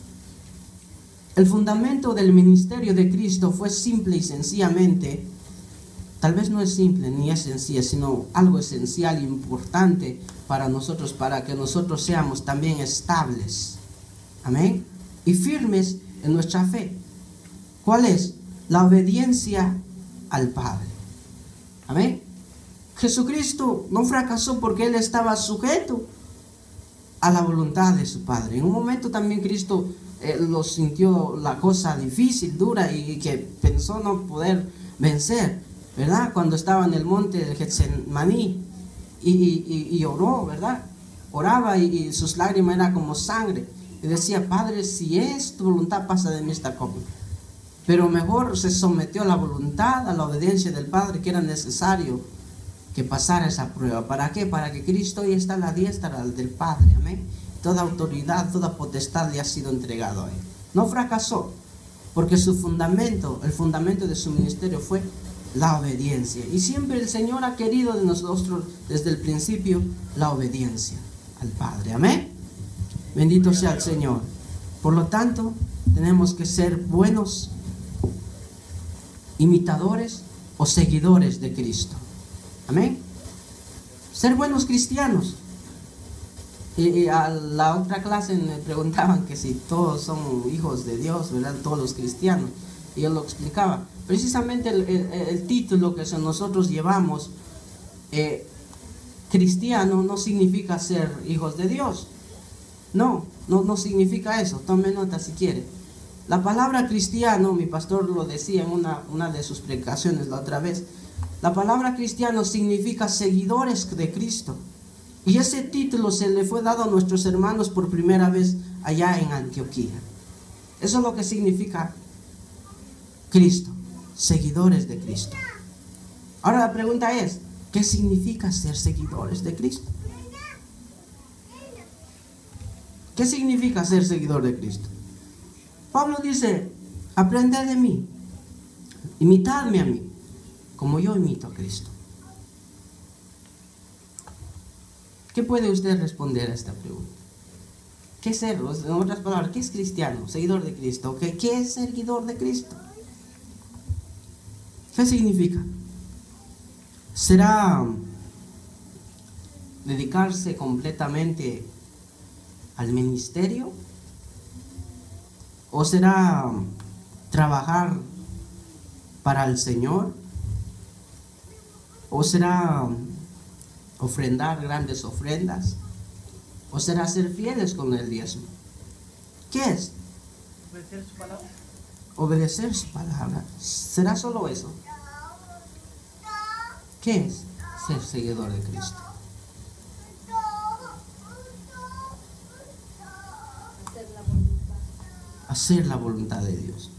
[SPEAKER 7] El fundamento del ministerio de Cristo fue simple y sencillamente, tal vez no es simple ni es sencilla, sino algo esencial e importante para nosotros, para que nosotros seamos también estables, amén, y firmes en nuestra fe. ¿Cuál es? La obediencia al Padre, amén. Jesucristo no fracasó porque Él estaba sujeto a la voluntad de su Padre. En un momento también Cristo eh, lo sintió la cosa difícil, dura, y que pensó no poder vencer, ¿verdad? Cuando estaba en el monte de Getsemaní y, y, y, y oró, ¿verdad? Oraba y, y sus lágrimas eran como sangre. Y decía, Padre, si es tu voluntad, pasa de mí esta copa. Pero mejor se sometió a la voluntad, a la obediencia del Padre, que era necesario que pasara esa prueba. ¿Para qué? Para que Cristo hoy está a la diestra del Padre, amén. Toda autoridad, toda potestad le ha sido entregado a Él. No fracasó, porque su fundamento, el fundamento de su ministerio fue la obediencia. Y siempre el Señor ha querido de nosotros desde el principio la obediencia al Padre, amén. Bendito sea el Señor. Por lo tanto, tenemos que ser buenos imitadores o seguidores de Cristo, amén. Ser buenos cristianos. Y, y a la otra clase me preguntaban que si todos son hijos de Dios, ¿verdad? Todos los cristianos. Y yo lo explicaba. Precisamente el, el, el título que nosotros llevamos, eh, cristiano, no significa ser hijos de Dios. No, no, no significa eso. Tome nota si quiere. La palabra cristiano, mi pastor lo decía en una, una de sus predicaciones la otra vez. La palabra cristiano significa seguidores de Cristo. Y ese título se le fue dado a nuestros hermanos por primera vez allá en Antioquía. Eso es lo que significa Cristo, seguidores de Cristo. Ahora la pregunta es, ¿qué significa ser seguidores de Cristo? ¿Qué significa ser seguidor de Cristo? Pablo dice, aprended de mí, imitadme a mí, como yo imito a Cristo. ¿Qué puede usted responder a esta pregunta? ¿Qué es ser? En otras palabras, ¿qué es cristiano? Seguidor de Cristo. ¿Qué, qué es seguidor de Cristo? ¿Qué significa? ¿Será dedicarse completamente al ministerio? ¿O será trabajar para el Señor? ¿O será ofrendar grandes ofrendas? ¿O será ser fieles con el diezmo? ¿Qué es?
[SPEAKER 2] Obedecer su palabra.
[SPEAKER 7] Obedecer su palabra. ¿Será solo eso? ¿Qué es ser seguidor de Cristo? Hacer la voluntad de Dios.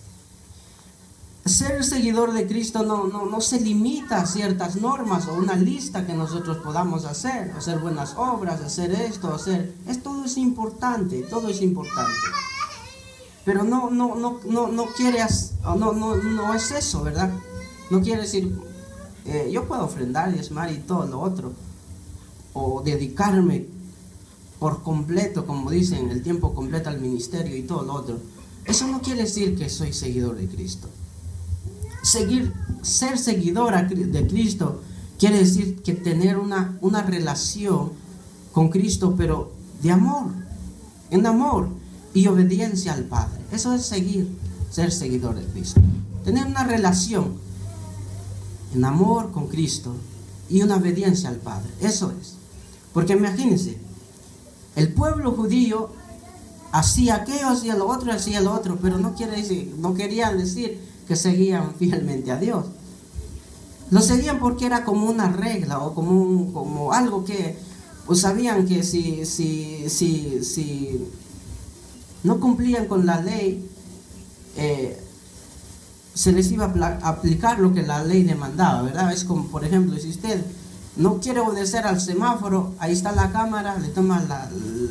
[SPEAKER 7] Ser seguidor de Cristo no, no, no se limita a ciertas normas o una lista que nosotros podamos hacer, hacer buenas obras, hacer esto, hacer... Es, todo es importante, todo es importante. Pero no, no, no, no, no quiere, no, no, no es eso, ¿verdad? No quiere decir, eh, yo puedo ofrendar, diezmar y todo lo otro, o dedicarme por completo, como dicen, el tiempo completo al ministerio y todo lo otro. Eso no quiere decir que soy seguidor de Cristo. Seguir, ser seguidor de Cristo quiere decir que tener una, una relación con Cristo, pero de amor, en amor y obediencia al Padre. Eso es seguir, ser seguidor de Cristo. Tener una relación en amor con Cristo y una obediencia al Padre. Eso es. Porque imagínense, el pueblo judío hacía aquello, hacía lo otro, hacía lo otro, pero no quiere decir, no querían decir que seguían fielmente a Dios. Lo seguían porque era como una regla o como, un, como algo que pues sabían que si, si, si, si no cumplían con la ley, eh, se les iba a aplicar lo que la ley demandaba, ¿verdad? Es como, por ejemplo, si usted no quiere obedecer al semáforo, ahí está la cámara, le toma la,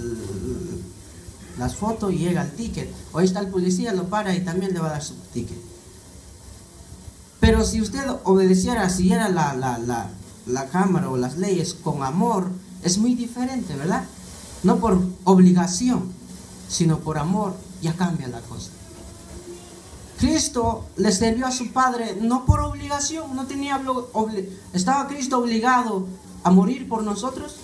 [SPEAKER 7] las fotos y llega el ticket. O ahí está el policía, lo para y también le va a dar su ticket. Pero si usted obedeciera, siguiera la, la, la, la cámara o las leyes con amor, es muy diferente, ¿verdad? No por obligación, sino por amor, ya cambia la cosa. Cristo le sirvió a su Padre no por obligación, no tenía obli ¿estaba Cristo obligado a morir por nosotros?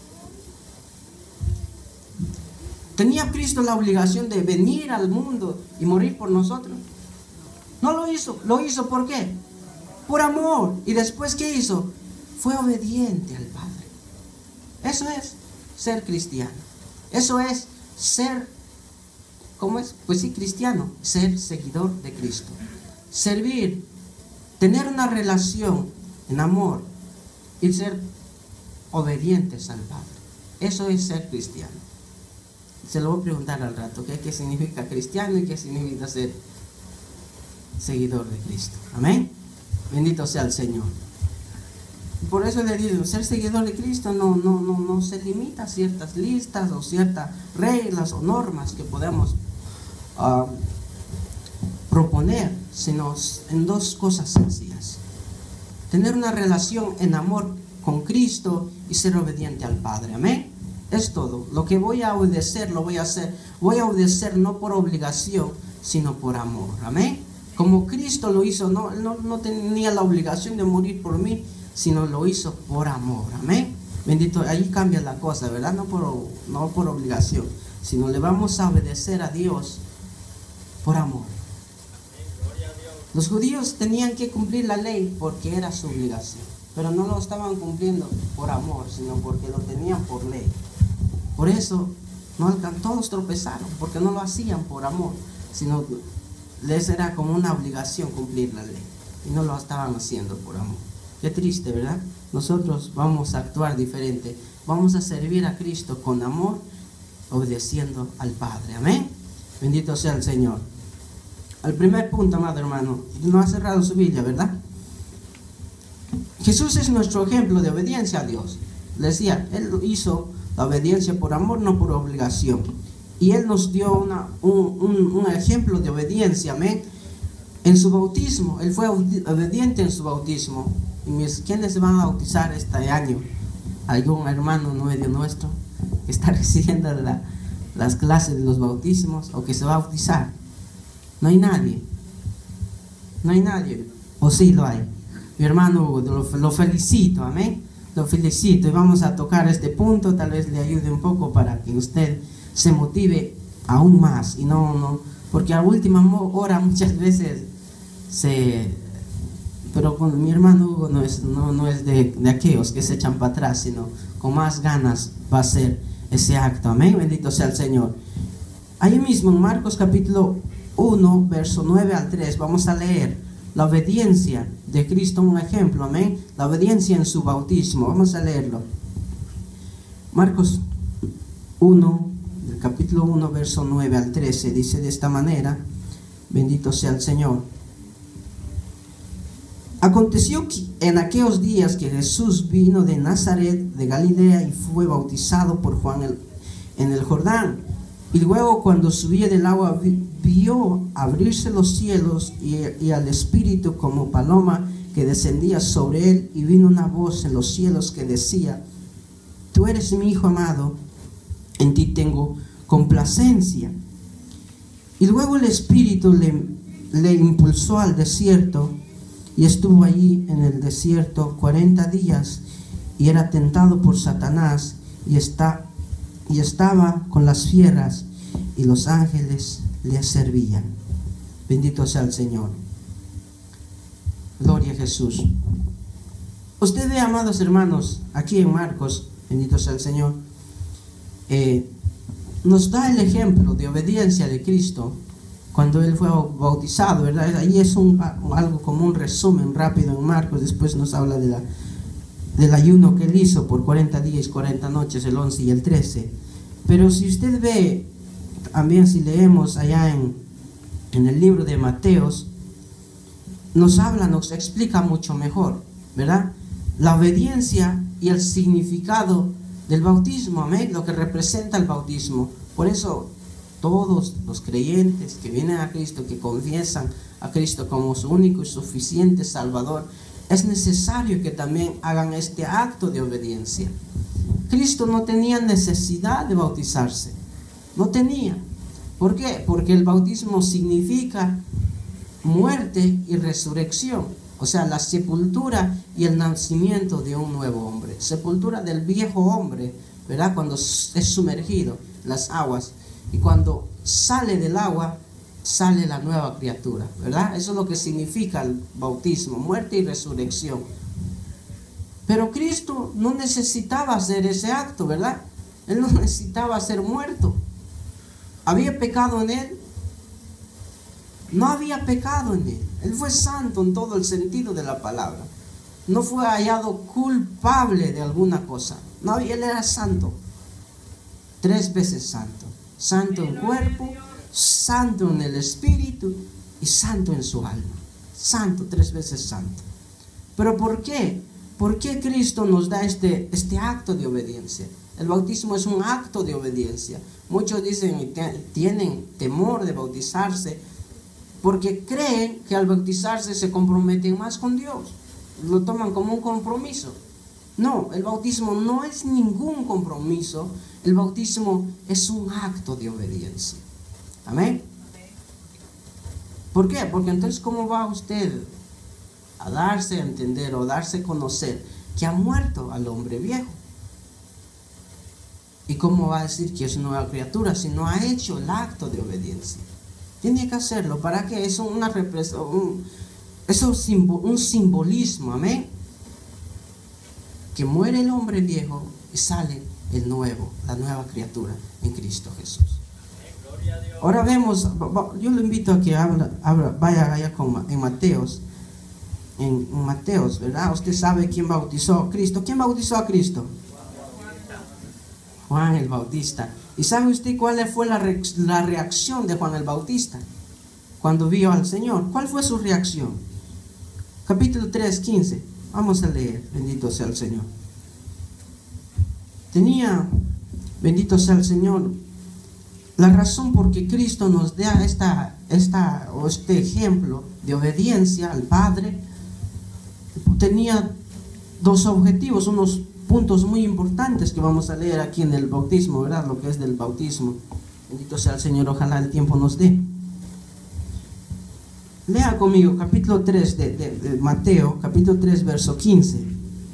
[SPEAKER 7] ¿Tenía Cristo la obligación de venir al mundo y morir por nosotros? No lo hizo. ¿Lo hizo por qué? Por amor. ¿Y después qué hizo? Fue obediente al Padre. Eso es ser cristiano. Eso es ser, ¿cómo es? Pues sí, cristiano. Ser seguidor de Cristo. Servir. Tener una relación en amor. Y ser obedientes al Padre. Eso es ser cristiano. Se lo voy a preguntar al rato. ¿Qué, qué significa cristiano y qué significa ser seguidor de Cristo? Amén. Bendito sea el Señor. Por eso le digo, ser seguidor de Cristo no, no, no, no se limita a ciertas listas o ciertas reglas o normas que podemos uh, proponer, sino en dos cosas sencillas. Tener una relación en amor con Cristo y ser obediente al Padre. Amén. Es todo. Lo que voy a obedecer, lo voy a hacer. Voy a obedecer no por obligación, sino por amor. Amén. Como Cristo lo hizo, no, no, no tenía la obligación de morir por mí, sino lo hizo por amor. Amén. Bendito, ahí cambia la cosa, ¿verdad? No por, no por obligación, sino le vamos a obedecer a Dios por amor. Los judíos tenían que cumplir la ley porque era su obligación, pero no lo estaban cumpliendo por amor, sino porque lo tenían por ley. Por eso no, todos tropezaron, porque no lo hacían por amor, sino les era como una obligación cumplir la ley, y no lo estaban haciendo por amor. Qué triste, ¿verdad? Nosotros vamos a actuar diferente, vamos a servir a Cristo con amor, obedeciendo al Padre. Amén. Bendito sea el Señor. Al primer punto, amado hermano, no ha cerrado su Biblia, ¿verdad? Jesús es nuestro ejemplo de obediencia a Dios. Le decía, Él hizo la obediencia por amor, no por obligación. Y Él nos dio una, un, un, un ejemplo de obediencia, amén. En su bautismo, Él fue obediente en su bautismo. Y mis, ¿quiénes se van a bautizar este año? ¿Algún hermano nuevo nuestro que está recibiendo la, las clases de los bautismos o que se va a bautizar? No hay nadie. No hay nadie. ¿O sí lo hay? Mi hermano Hugo, lo, lo felicito, amén. Lo felicito y vamos a tocar este punto, tal vez le ayude un poco para que usted se motive aún más y no, no, porque a última hora muchas veces se, pero con mi hermano Hugo no es, no, no es de, de aquellos que se echan para atrás, sino con más ganas va a ser ese acto, amén, bendito sea el Señor. Ahí mismo en Marcos capítulo uno, verso nueve al tres, vamos a leer la obediencia de Cristo, un ejemplo, amén, la obediencia en su bautismo. Vamos a leerlo. Marcos uno, del capítulo uno, verso nueve al trece, dice de esta manera, bendito sea el Señor. Aconteció que en aquellos días que Jesús vino de Nazaret, de Galilea, y fue bautizado por Juan el, en el Jordán. Y luego, cuando subía del agua, vio abrirse los cielos y, y al Espíritu como paloma que descendía sobre él, y vino una voz en los cielos que decía: Tú eres mi Hijo amado, en ti tengo complacencia. Y luego el Espíritu le, le impulsó al desierto, y estuvo allí en el desierto cuarenta días, y era tentado por Satanás, y, está, y estaba con las fieras, y los ángeles le servían. Bendito sea el Señor. Gloria a Jesús. Usted ve, amados hermanos, aquí en Marcos, bendito sea el Señor, eh, nos da el ejemplo de obediencia de Cristo cuando Él fue bautizado, ¿verdad? Ahí es un, algo como un resumen rápido en Marcos. Después nos habla de la, del ayuno que Él hizo por cuarenta días, cuarenta noches, el once y el trece. Pero si usted ve, también si leemos allá en, en el libro de Mateos, nos habla, nos explica mucho mejor, ¿verdad? La obediencia y el significado del bautismo, amén, lo que representa el bautismo. Por eso todos los creyentes que vienen a Cristo, que confiesan a Cristo como su único y suficiente Salvador, es necesario que también hagan este acto de obediencia. Cristo no tenía necesidad de bautizarse, no tenía. ¿Por qué? Porque el bautismo significa muerte y resurrección, o sea, la sepultura y el nacimiento de un nuevo hombre. Sepultura del viejo hombre, ¿verdad? Cuando es sumergido en las aguas, y cuando sale del agua, sale la nueva criatura, ¿verdad? Eso es lo que significa el bautismo, muerte y resurrección. Pero Cristo no necesitaba hacer ese acto, ¿verdad? Él no necesitaba ser muerto. ¿Había pecado en Él? No había pecado en Él. Él fue santo en todo el sentido de la palabra. No fue hallado culpable de alguna cosa. No, Él era santo. Tres veces santo. Santo en cuerpo, santo en el espíritu y santo en su alma. Santo, tres veces santo. ¿Pero por qué? ¿Por qué Cristo nos da este, este acto de obediencia? El bautismo es un acto de obediencia. Muchos dicen, tienen temor de bautizarse porque creen que al bautizarse se comprometen más con Dios. Lo toman como un compromiso. No, el bautismo no es ningún compromiso. El bautismo es un acto de obediencia. Amén. ¿Por qué? Porque entonces, ¿cómo va usted a darse a entender o darse a conocer que ha muerto al hombre viejo? ¿Y cómo va a decir que es una nueva criatura si no ha hecho el acto de obediencia? Tiene que hacerlo. ¿Para qué? Es una represión, un, es un, simbo, un simbolismo, amén. Que muere el hombre viejo y sale el nuevo, la nueva criatura en Cristo Jesús. Ahora vemos, yo lo invito a que habla, habla, vaya allá con, en Mateos, en, en Mateos, ¿verdad? Usted sabe quién bautizó a Cristo. ¿Quién bautizó a Cristo? Juan el Bautista. ¿Y sabe usted cuál fue la, re, la reacción de Juan el Bautista cuando vio al Señor? ¿Cuál fue su reacción? Capítulo tres, quince. Vamos a leer. Bendito sea el Señor. Tenía, bendito sea el Señor, la razón por que Cristo nos da esta, esta, o este ejemplo de obediencia al Padre. Tenía dos objetivos, unos puntos muy importantes que vamos a leer aquí en el bautismo, ¿verdad? Lo que es del bautismo. Bendito sea el Señor, ojalá el tiempo nos dé. Lea conmigo capítulo tres de, de, de Mateo, capítulo tres, verso quince.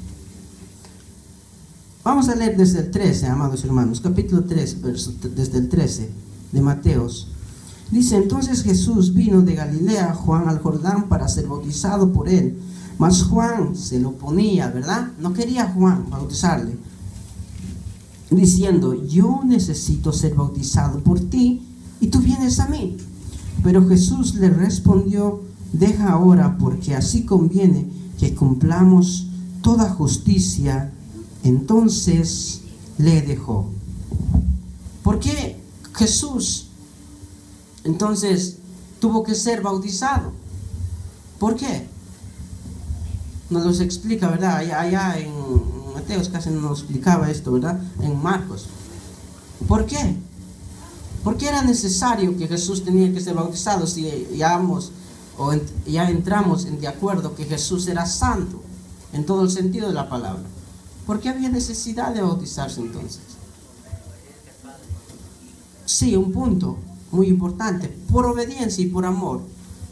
[SPEAKER 7] Vamos a leer desde el trece, amados hermanos, capítulo tres, verso, desde el trece de Mateos. Dice: entonces Jesús vino de Galilea a Juan al Jordán para ser bautizado por él. Mas Juan se lo oponía, ¿verdad? No quería Juan bautizarle, diciendo: yo necesito ser bautizado por ti y tú vienes a mí. Pero Jesús le respondió: deja ahora, porque así conviene que cumplamos toda justicia. Entonces le dejó. ¿Por qué Jesús entonces tuvo que ser bautizado? ¿Por qué? Nos lo explica, ¿verdad? Allá, allá en Mateos casi no nos explicaba esto, ¿verdad? En Marcos. ¿Por qué? ¿Por qué era necesario que Jesús tenía que ser bautizado si ya, hemos, o en, ya entramos en de acuerdo que Jesús era santo en todo el sentido de la palabra? ¿Por qué había necesidad de bautizarse entonces? Sí, un punto muy importante: por obediencia y por amor.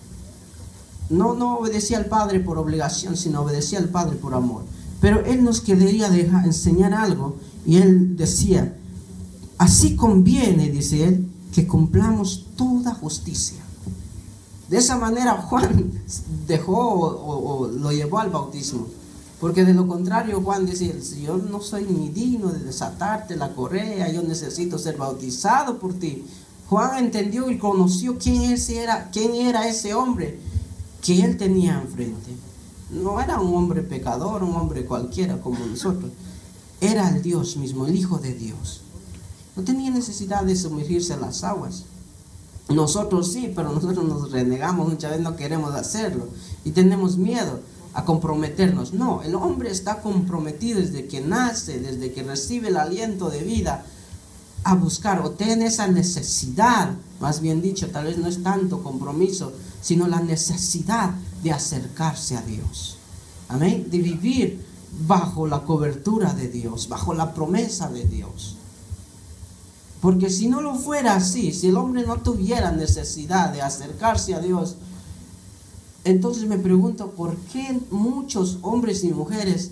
[SPEAKER 7] No, no obedecía al Padre por obligación, sino obedecía al Padre por amor. Pero Él nos quería dejar, enseñar algo, y Él decía: así conviene, dice Él, que cumplamos toda justicia. De esa manera Juan dejó o, o, o lo llevó al bautismo, porque de lo contrario Juan decía: yo no soy ni digno de desatarte la correa, yo necesito ser bautizado por ti. Juan entendió y conoció quién, ese era, quién era ese hombre que él tenía enfrente. No era un hombre pecador, un hombre cualquiera como nosotros. Era el Dios mismo, el Hijo de Dios. No tenía necesidad de sumergirse en las aguas. Nosotros sí, pero nosotros nos renegamos, muchas veces no queremos hacerlo y tenemos miedo a comprometernos. No, el hombre está comprometido desde que nace, desde que recibe el aliento de vida, a buscar o tiene esa necesidad, más bien dicho, tal vez no es tanto compromiso, sino la necesidad de acercarse a Dios. Amén. De vivir bajo la cobertura de Dios, bajo la promesa de Dios. Porque si no lo fuera así, si el hombre no tuviera necesidad de acercarse a Dios, entonces me pregunto, ¿por qué muchos hombres y mujeres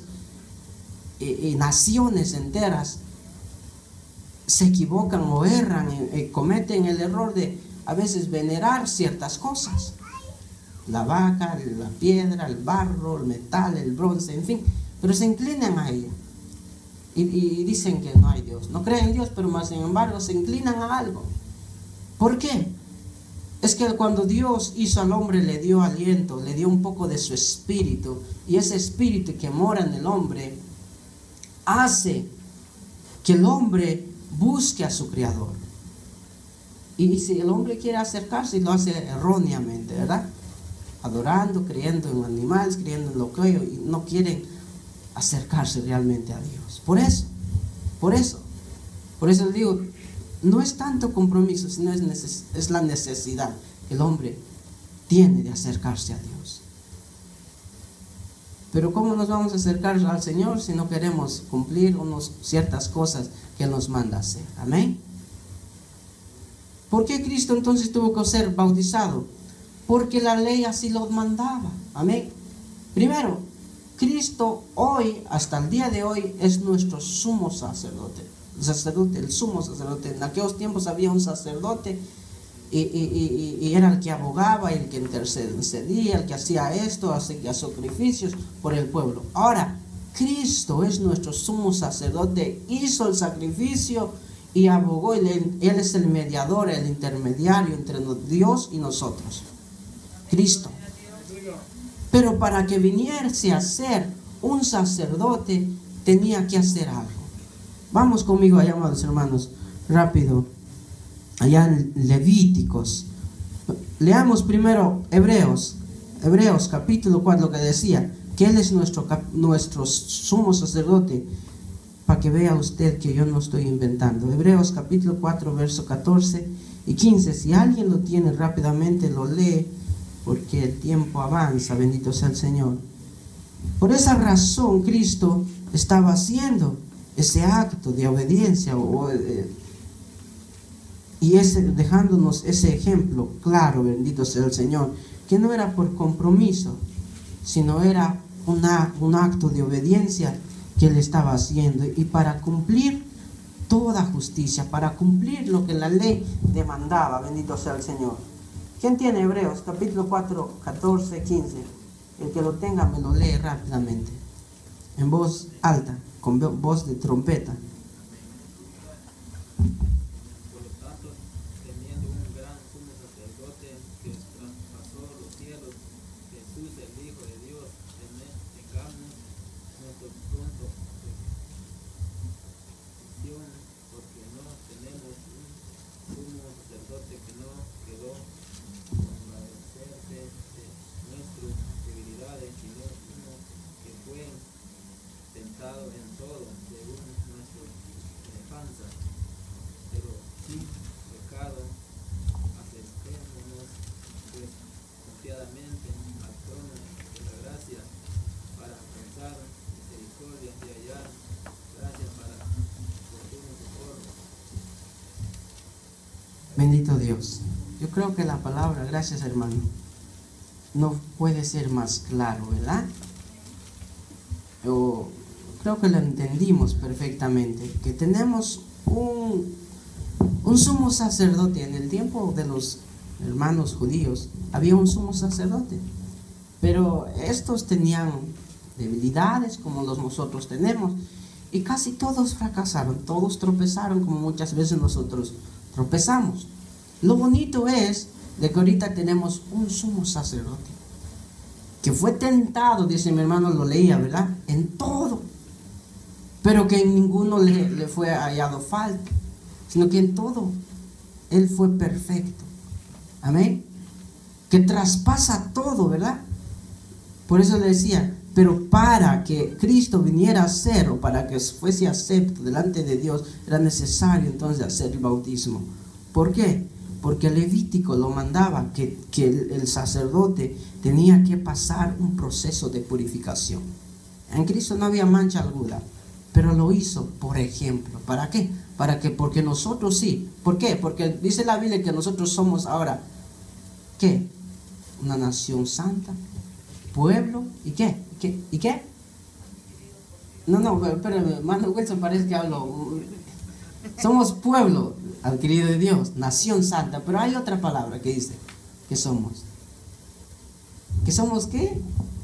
[SPEAKER 7] y, y naciones enteras se equivocan o erran y, y cometen el error de a veces venerar ciertas cosas? La vaca, la piedra, el barro, el metal, el bronce, en fin, pero se inclinan a ella. Y, y dicen que no hay Dios, no creen en Dios, pero más sin embargo se inclinan a algo. ¿Por qué? Es que cuando Dios hizo al hombre, le dio aliento, le dio un poco de su espíritu, y ese espíritu que mora en el hombre hace que el hombre busque a su Creador. Y si el hombre quiere acercarse, lo hace erróneamente, ¿verdad? Adorando, creyendo en animales, creyendo en lo que ellos, y no quieren acercarse realmente a Dios. Por eso, por eso, por eso digo, no es tanto compromiso, sino es, neces es la necesidad que el hombre tiene de acercarse a Dios. Pero ¿cómo nos vamos a acercar al Señor si no queremos cumplir unos, ciertas cosas que Él nos manda hacer? Amén. ¿Por qué Cristo entonces tuvo que ser bautizado? Porque la ley así lo mandaba. Amén. Primero, Cristo hoy, hasta el día de hoy, es nuestro sumo sacerdote. El sacerdote, el sumo sacerdote. En aquellos tiempos había un sacerdote y, y, y, y era el que abogaba, el que intercedía, el que hacía esto, hacía sacrificios por el pueblo. Ahora, Cristo es nuestro sumo sacerdote, hizo el sacrificio y abogó. Él, él es el mediador, el intermediario entre Dios y nosotros. Cristo. Pero para que viniese a ser un sacerdote, tenía que hacer algo. Vamos conmigo allá, amados hermanos, rápido. Allá en Levíticos. Leamos primero Hebreos. Hebreos capítulo cuatro, lo que decía, que Él es nuestro, nuestro sumo sacerdote. Para que vea usted que yo no estoy inventando. Hebreos capítulo cuatro, verso catorce y quince. Si alguien lo tiene rápidamente, lo lee, porque el tiempo avanza, bendito sea el Señor. Por esa razón Cristo estaba haciendo ese acto de obediencia o, eh, y ese, dejándonos ese ejemplo claro, bendito sea el Señor, que no era por compromiso, sino era una, un acto de obediencia que Él estaba haciendo, y para cumplir toda justicia, para cumplir lo que la ley demandaba, bendito sea el Señor. ¿Quién tiene Hebreos capítulo cuatro, catorce, quince? El que lo tenga me lo lee rápidamente, en voz alta, con voz de trompeta.
[SPEAKER 4] Por lo tanto, teniendo un gran sumo sacerdote que traspasó los cielos, Jesús, el Hijo de Dios, tengamos nuestro pronto petición, porque no tenemos un sumo sacerdote que no quedó compadecerse de nuestras debilidades, sino uno que fue tentado en todo según nuestra semejanza, pero sin pecado. Acerquémonos pues confiadamente al trono de la gracia para alcanzar misericordia y hallar gracia para oportuno socorro.
[SPEAKER 7] Bendito Dios. Yo creo que la palabra, gracias hermano, no puede ser más claro, ¿verdad? Yo creo que lo entendimos perfectamente, que tenemos un, un sumo sacerdote. En el tiempo de los hermanos judíos había un sumo sacerdote, pero estos tenían debilidades como los nosotros tenemos, y casi todos fracasaron, todos tropezaron como muchas veces nosotros tropezamos. Lo bonito es de que ahorita tenemos un sumo sacerdote que fue tentado, dice mi hermano, lo leía, ¿verdad? En todo, pero que en ninguno le, le fue hallado falta, sino que en todo Él fue perfecto. Amén. Que traspasa todo, ¿verdad? Por eso le decía, pero para que Cristo viniera a ser, o para que fuese acepto delante de Dios, era necesario entonces hacer el bautismo. ¿Por qué? Porque el Levítico lo mandaba, que, que el, el sacerdote tenía que pasar un proceso de purificación. En Cristo no había mancha alguna, pero lo hizo por ejemplo. ¿Para qué? Para que, porque nosotros sí. ¿Por qué? Porque dice la Biblia que nosotros somos ahora, ¿qué? Una nación santa, pueblo, ¿y qué? ¿Y qué? ¿Y qué? No, no, espérame, hermano Wilson, parece que hablo. Somos pueblo adquirido de Dios, nación santa, pero hay otra palabra que dice que somos. ¿Que somos qué?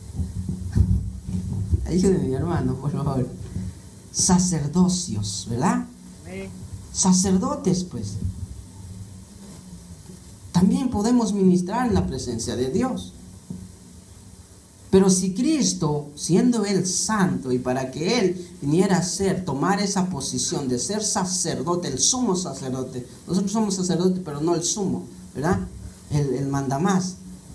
[SPEAKER 7] Ayúdeme, mi hermano, por favor. Sacerdocios, ¿verdad? Sacerdotes, pues. También podemos ministrar en la presencia de Dios. Pero si Cristo, siendo Él santo, y para que Él viniera a ser, tomar esa posición de ser sacerdote, el sumo sacerdote, nosotros somos sacerdotes, pero no el sumo, ¿verdad? El, el manda más.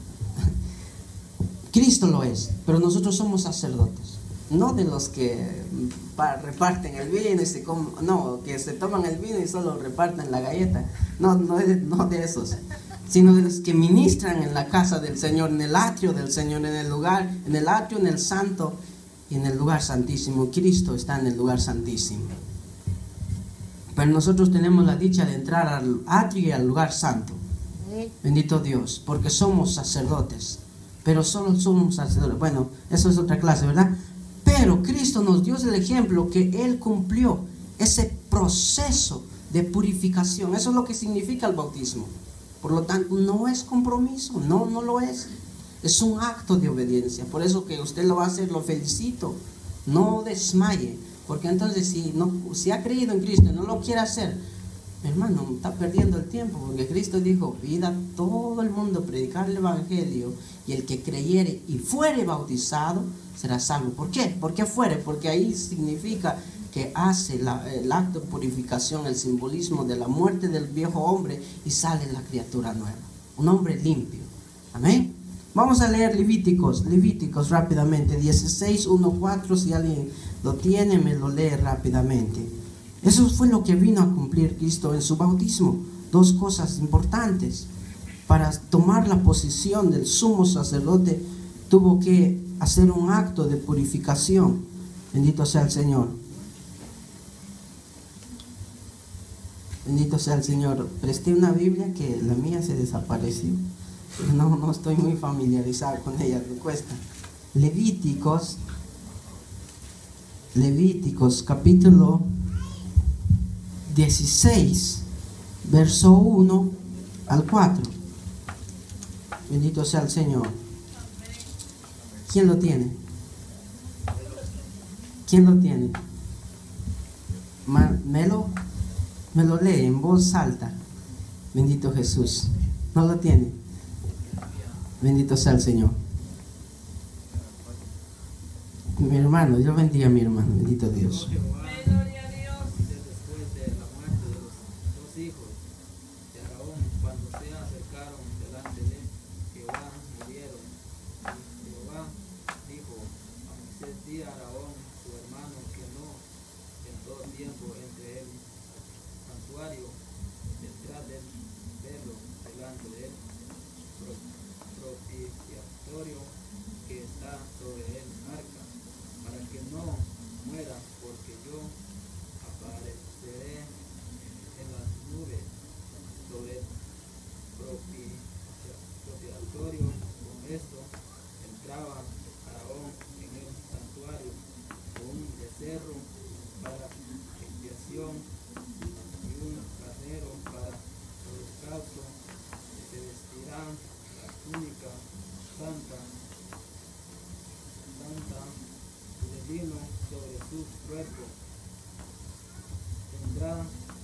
[SPEAKER 7] Cristo lo es, pero nosotros somos sacerdotes, no de los que reparten el vino y se comen, no, que se toman el vino y solo reparten la galleta, no, no, de, no de esos, sino de los que ministran en la casa del Señor, en el atrio del Señor, en el lugar, en el atrio, en el santo y en el lugar santísimo. Cristo está en el lugar santísimo. Pero nosotros tenemos la dicha de entrar al atrio y al lugar santo. Bendito Dios, porque somos sacerdotes, pero solo somos sacerdotes. Bueno, eso es otra clase, ¿verdad? Pero Cristo nos dio el ejemplo que Él cumplió ese proceso de purificación. Eso es lo que significa el bautismo. Por lo tanto, no es compromiso, no, no lo es. Es un acto de obediencia. Por eso que usted lo va a hacer, lo felicito. No desmaye, porque entonces si, no, si ha creído en Cristo y no lo quiere hacer, hermano, está perdiendo el tiempo, porque Cristo dijo, id a todo el mundo, predicar el Evangelio, y el que creyere y fuere bautizado será salvo. ¿Por qué? ¿Por qué fuere? Porque ahí significa que hace la, el acto de purificación, el simbolismo de la muerte del viejo hombre, y sale la criatura nueva, un hombre limpio. Amén. Vamos a leer Levíticos, Levíticos rápidamente, dieciséis, uno, cuatro, si alguien lo tiene me lo lee rápidamente. Eso fue lo que vino a cumplir Cristo en su bautismo. Dos cosas importantes. Para tomar la posición del sumo sacerdote, tuvo que hacer un acto de purificación. Bendito sea el Señor. Bendito sea el Señor. Presté una Biblia que la mía se desapareció. No, no estoy muy familiarizado con ella, me cuesta. Levíticos, Levíticos capítulo dieciséis, verso uno al cuatro. Bendito sea el Señor. ¿Quién lo tiene? ¿Quién lo tiene? Me lo, me lo lee en voz alta. Bendito Jesús. ¿No lo tiene? Bendito sea el Señor. Mi hermano, yo bendiga a mi hermano. Bendito Dios.
[SPEAKER 8] Que está sobre el arca, para que no muera, porque yo apareceré en las nubes sobre el propiciatorio. Con esto entraba Aarón en el santuario con un becerro para expiación y un carnero para holocausto, y se vestirán la túnica santa santa de lino sobre su cuerpo. Tendrá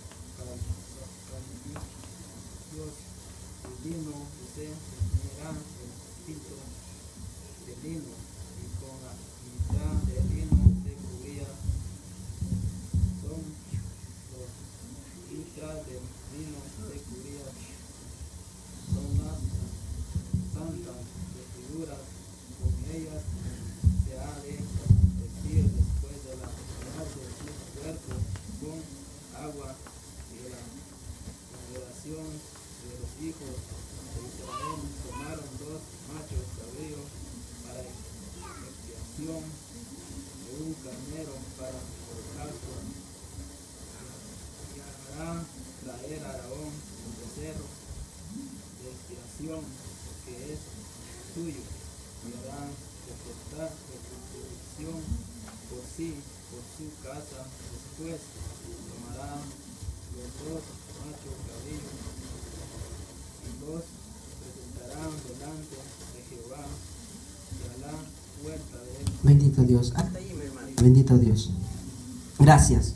[SPEAKER 8] calcillos de lino y se ceñirá el cinto de lino, y con la mitad de lino se cubría. Son los mitad de lino se cubría. Son las santas vestiduras, con ellas se ha de vestir después de la lavar de su cuerpo con agua, y de la congregación de los hijos de Israel tomaron dos machos cabríos para expiación de un carnero para holocausto, y hará traer a Aarón un becerro de expiación que es suyo, y hará reportar restitución por sí, por su casa. Después tomará los dos machos cabríos y los presentarán delante de Jehová y a la puerta de él.
[SPEAKER 7] Bendito Dios. Hasta ahí, mi hermano. Bendito Dios. Gracias.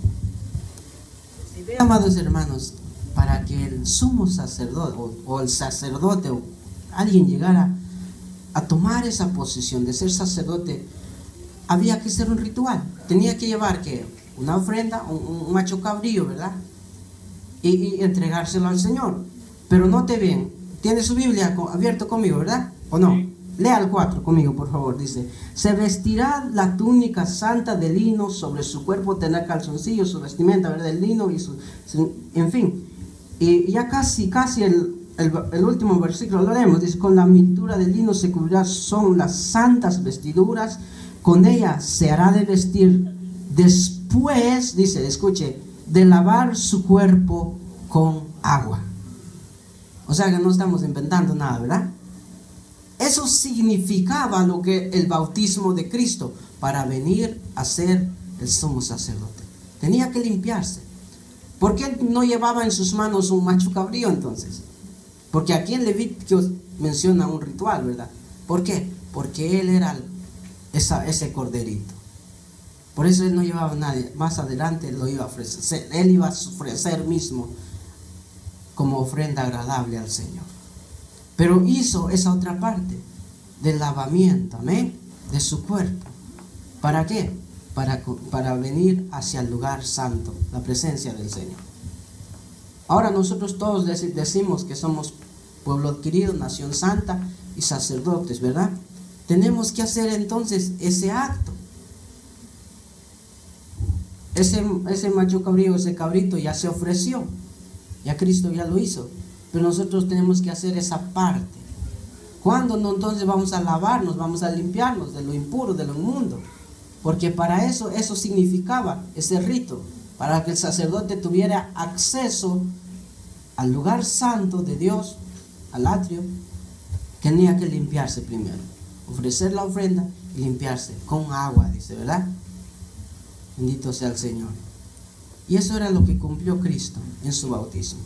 [SPEAKER 7] Si ve, amados hermanos, para que el sumo sacerdote o, o el sacerdote o alguien llegara a tomar esa posición de ser sacerdote, había que hacer un ritual. Tenía que llevar que una ofrenda, un, un macho cabrío, ¿verdad? Y, y entregárselo al Señor. Pero note bien, tiene su Biblia abierto conmigo, ¿verdad? ¿O no? Lea el cuatro conmigo, por favor. Dice: se vestirá la túnica santa de lino, sobre su cuerpo tendrá calzoncillos, su vestimenta, ¿verdad? El lino y su, su en fin. Y ya casi, casi el, el, el último versículo lo leemos. Dice: con la pintura de lino se cubrirá, son las santas vestiduras, con ella se hará de vestir después, dice, escuche, de lavar su cuerpo con agua. O sea que no estamos inventando nada, ¿verdad? Eso significaba lo que el bautismo de Cristo, para venir a ser el sumo sacerdote. Tenía que limpiarse. ¿Por qué no llevaba en sus manos un macho cabrío entonces? Porque aquí en Levíticos menciona un ritual, ¿verdad? ¿Por qué? Porque él era esa, ese corderito. Por eso él no llevaba a nadie. Más adelante él lo iba a ofrecer. Él iba a ofrecer mismo como ofrenda agradable al Señor. Pero hizo esa otra parte del lavamiento, amén, de su cuerpo. ¿Para qué? Para, para venir hacia el lugar santo, la presencia del Señor. Ahora nosotros todos decimos que somos pueblo adquirido, nación santa y sacerdotes, ¿verdad? Tenemos que hacer entonces ese acto. Ese, ese macho cabrío, ese cabrito ya se ofreció. Ya Cristo ya lo hizo. Pero nosotros tenemos que hacer esa parte. ¿Cuándo no? Entonces vamos a lavarnos, vamos a limpiarnos de lo impuro, de lo inmundo. Porque para eso, eso significaba ese rito. Para que el sacerdote tuviera acceso al lugar santo de Dios, al atrio, tenía que limpiarse primero, ofrecer la ofrenda y limpiarse con agua, dice, ¿verdad? Bendito sea el Señor. Y eso era lo que cumplió Cristo en su bautismo.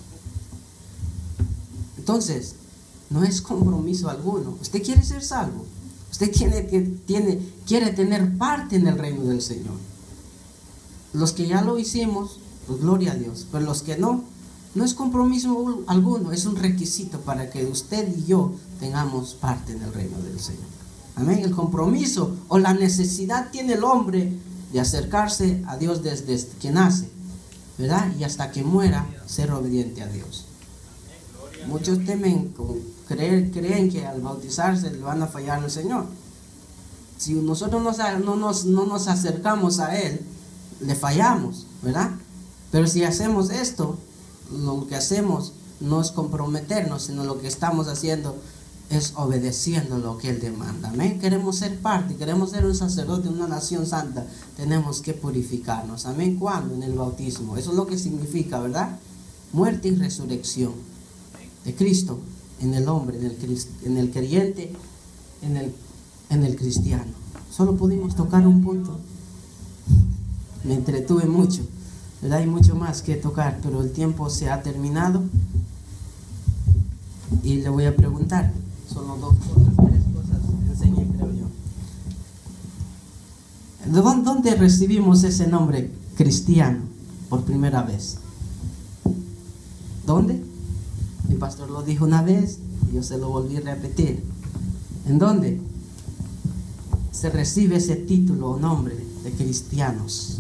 [SPEAKER 7] Entonces, no es compromiso alguno. Usted quiere ser salvo. Usted tiene, tiene, quiere tener parte en el reino del Señor. Los que ya lo hicimos, pues gloria a Dios. Pero los que no, no es compromiso alguno. Es un requisito para que usted y yo tengamos parte en el reino del Señor. Amén. El compromiso o la necesidad tiene el hombre de acercarse a Dios desde que nace, ¿verdad? Y hasta que muera, ser obediente a Dios. Muchos temen, creen, creen que al bautizarse le van a fallar al Señor. Si nosotros no, no, nos, no nos acercamos a Él, le fallamos, ¿verdad? Pero si hacemos esto, lo que hacemos no es comprometernos, sino lo que estamos haciendo es obedeciendo lo que Él demanda. Amén. Queremos ser parte, queremos ser un sacerdote, una nación santa, tenemos que purificarnos. Amén. ¿Cuándo? En el bautismo. Eso es lo que significa, ¿verdad? Muerte y resurrección de Cristo en el hombre, en el, en el creyente, en el, en el cristiano. Solo pudimos tocar un punto. Me entretuve mucho, ¿verdad? Hay mucho más que tocar, pero el tiempo se ha terminado. Y le voy a preguntar, solo dos cosas, tres cosas enseñé, creo yo. ¿De dónde recibimos ese nombre cristiano por primera vez? ¿Dónde? Mi pastor lo dijo una vez y yo se lo volví a repetir. ¿En dónde se recibe ese título o nombre de cristianos?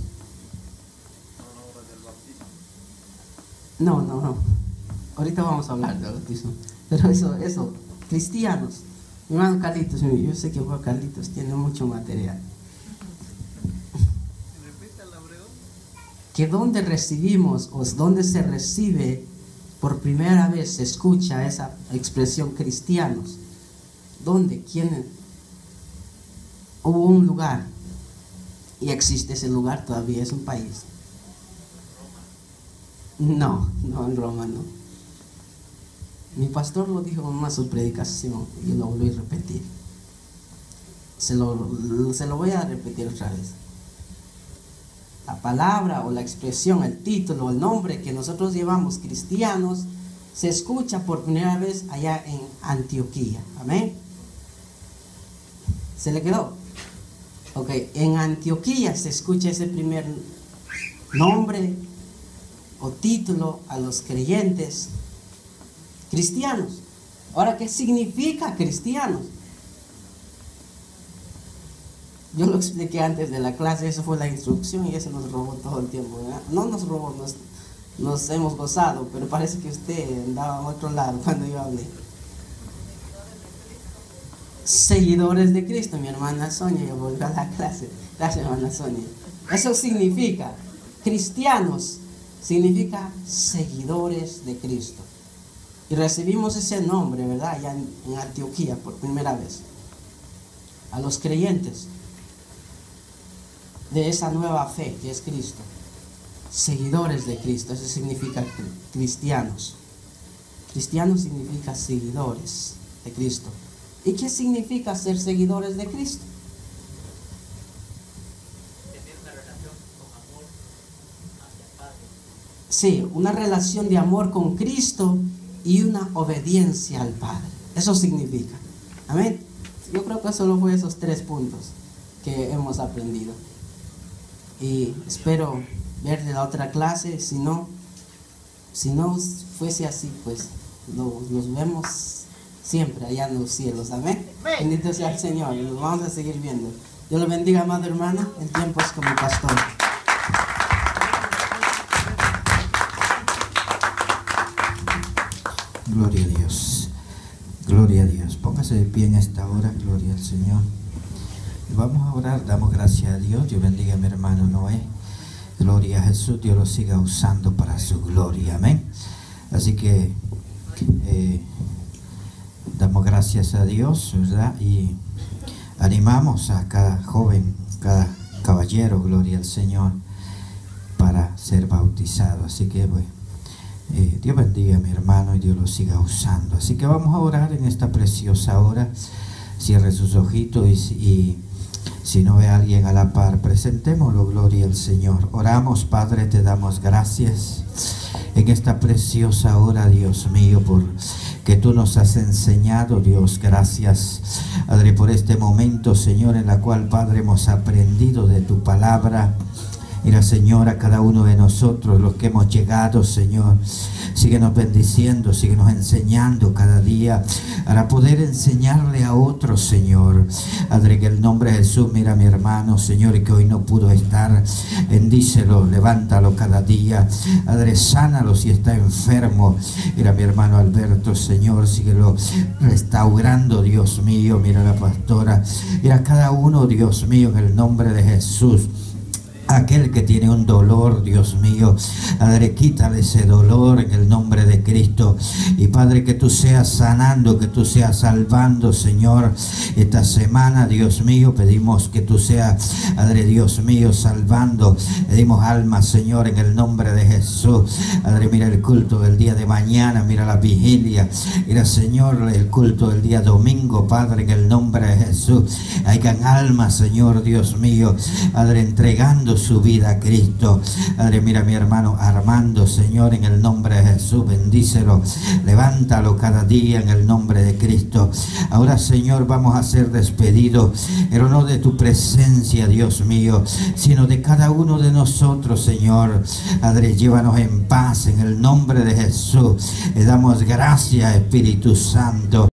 [SPEAKER 7] No, no, no. Ahorita vamos a hablar del bautismo. Pero eso, eso, cristianos. Mi hermano Carlitos, yo sé que Juan Carlitos tiene mucho material. Que dónde recibimos o dónde se recibe por primera vez, se escucha esa expresión cristianos. ¿Dónde? ¿Quién? Hubo un lugar y existe ese lugar todavía, es un país. No, no en Roma, no. Mi pastor lo dijo en una su predicación y lo volví a repetir. Se lo, se lo voy a repetir otra vez. La palabra o la expresión, el título, el nombre que nosotros llevamos, cristianos, se escucha por primera vez allá en Antioquía. Amén. ¿Se le quedó? Ok, en Antioquía se escucha ese primer nombre o título a los creyentes cristianos. Ahora, ¿qué significa cristianos? Yo lo expliqué antes de la clase, eso fue la instrucción y eso nos robó todo el tiempo, ¿verdad? No nos robó, nos, nos hemos gozado, pero parece que usted andaba a otro lado cuando yo hablé. Seguidores de Cristo, mi hermana Sonia, yo volví a la clase. Gracias, hermana Sonia. Eso significa, cristianos, significa seguidores de Cristo. Y recibimos ese nombre, ¿verdad? Allá en, en Antioquía por primera vez. A los creyentes de esa nueva fe que es Cristo. Seguidores de Cristo, eso significa cristianos. Cristianos significa seguidores de Cristo. ¿Y qué significa ser seguidores de Cristo?
[SPEAKER 2] Tener una relación con amor hacia el Padre.
[SPEAKER 7] Sí, una relación de amor con Cristo y una obediencia al Padre. Eso significa. Amén. Yo creo que solo fue esos tres puntos que hemos aprendido. Y espero ver de la otra clase. Si no, si no fuese así, pues lo, los vemos siempre allá en los cielos. Amén. Bendito sea el Señor. Los vamos a seguir viendo. Dios lo bendiga, amado hermano. El tiempo es como pastor.
[SPEAKER 6] Gloria a Dios. Gloria a Dios. Póngase de pie en esta hora. Gloria al Señor. Vamos a orar. Damos gracias a Dios. Dios bendiga a mi hermano Noé. Gloria a Jesús. Dios lo siga usando para su gloria. Amén. Así que eh, damos gracias a Dios, ¿verdad? Y animamos a cada joven, cada caballero, gloria al Señor, para ser bautizado. Así que bueno, eh, Dios bendiga a mi hermano y Dios lo siga usando. Así que vamos a orar en esta preciosa hora. Cierre sus ojitos y, y si no ve a alguien a la par, presentémoslo, gloria al Señor. Oramos, Padre, te damos gracias en esta preciosa hora, Dios mío, por que tú nos has enseñado, Dios. Gracias, Padre, por este momento, Señor, en la cual, Padre, hemos aprendido de tu palabra. Mira, Señor, a cada uno de nosotros, los que hemos llegado, Señor, síguenos bendiciendo, síguenos enseñando cada día para poder enseñarle a otros, Señor. Padre, que el nombre de Jesús, mira a mi hermano, Señor, y que hoy no pudo estar, bendícelo, levántalo cada día. Padre, sánalo si está enfermo. Mira a mi hermano Alberto, Señor, síguelo restaurando, Dios mío. Mira a la pastora, mira a cada uno, Dios mío, en el nombre de Jesús. Aquel que tiene un dolor, Dios mío, Padre, quítale ese dolor en el nombre de Cristo. Y Padre, que tú seas sanando, que tú seas salvando, Señor. Esta semana, Dios mío, pedimos que tú seas, Padre, Dios mío, salvando. Pedimos almas, Señor, en el nombre de Jesús. Padre, mira el culto del día de mañana, mira la vigilia. Mira, Señor, el culto del día domingo, Padre, en el nombre de Jesús. Hayan almas, Señor, Dios mío, Padre, entregando su vida a Cristo. Padre, mira a mi hermano Armando, Señor, en el nombre de Jesús, bendícelo, levántalo cada día en el nombre de Cristo. Ahora, Señor, vamos a ser despedidos, pero no de tu presencia, Dios mío, sino de cada uno de nosotros, Señor. Padre, llévanos en paz en el nombre de Jesús. Le damos gracias, Espíritu Santo.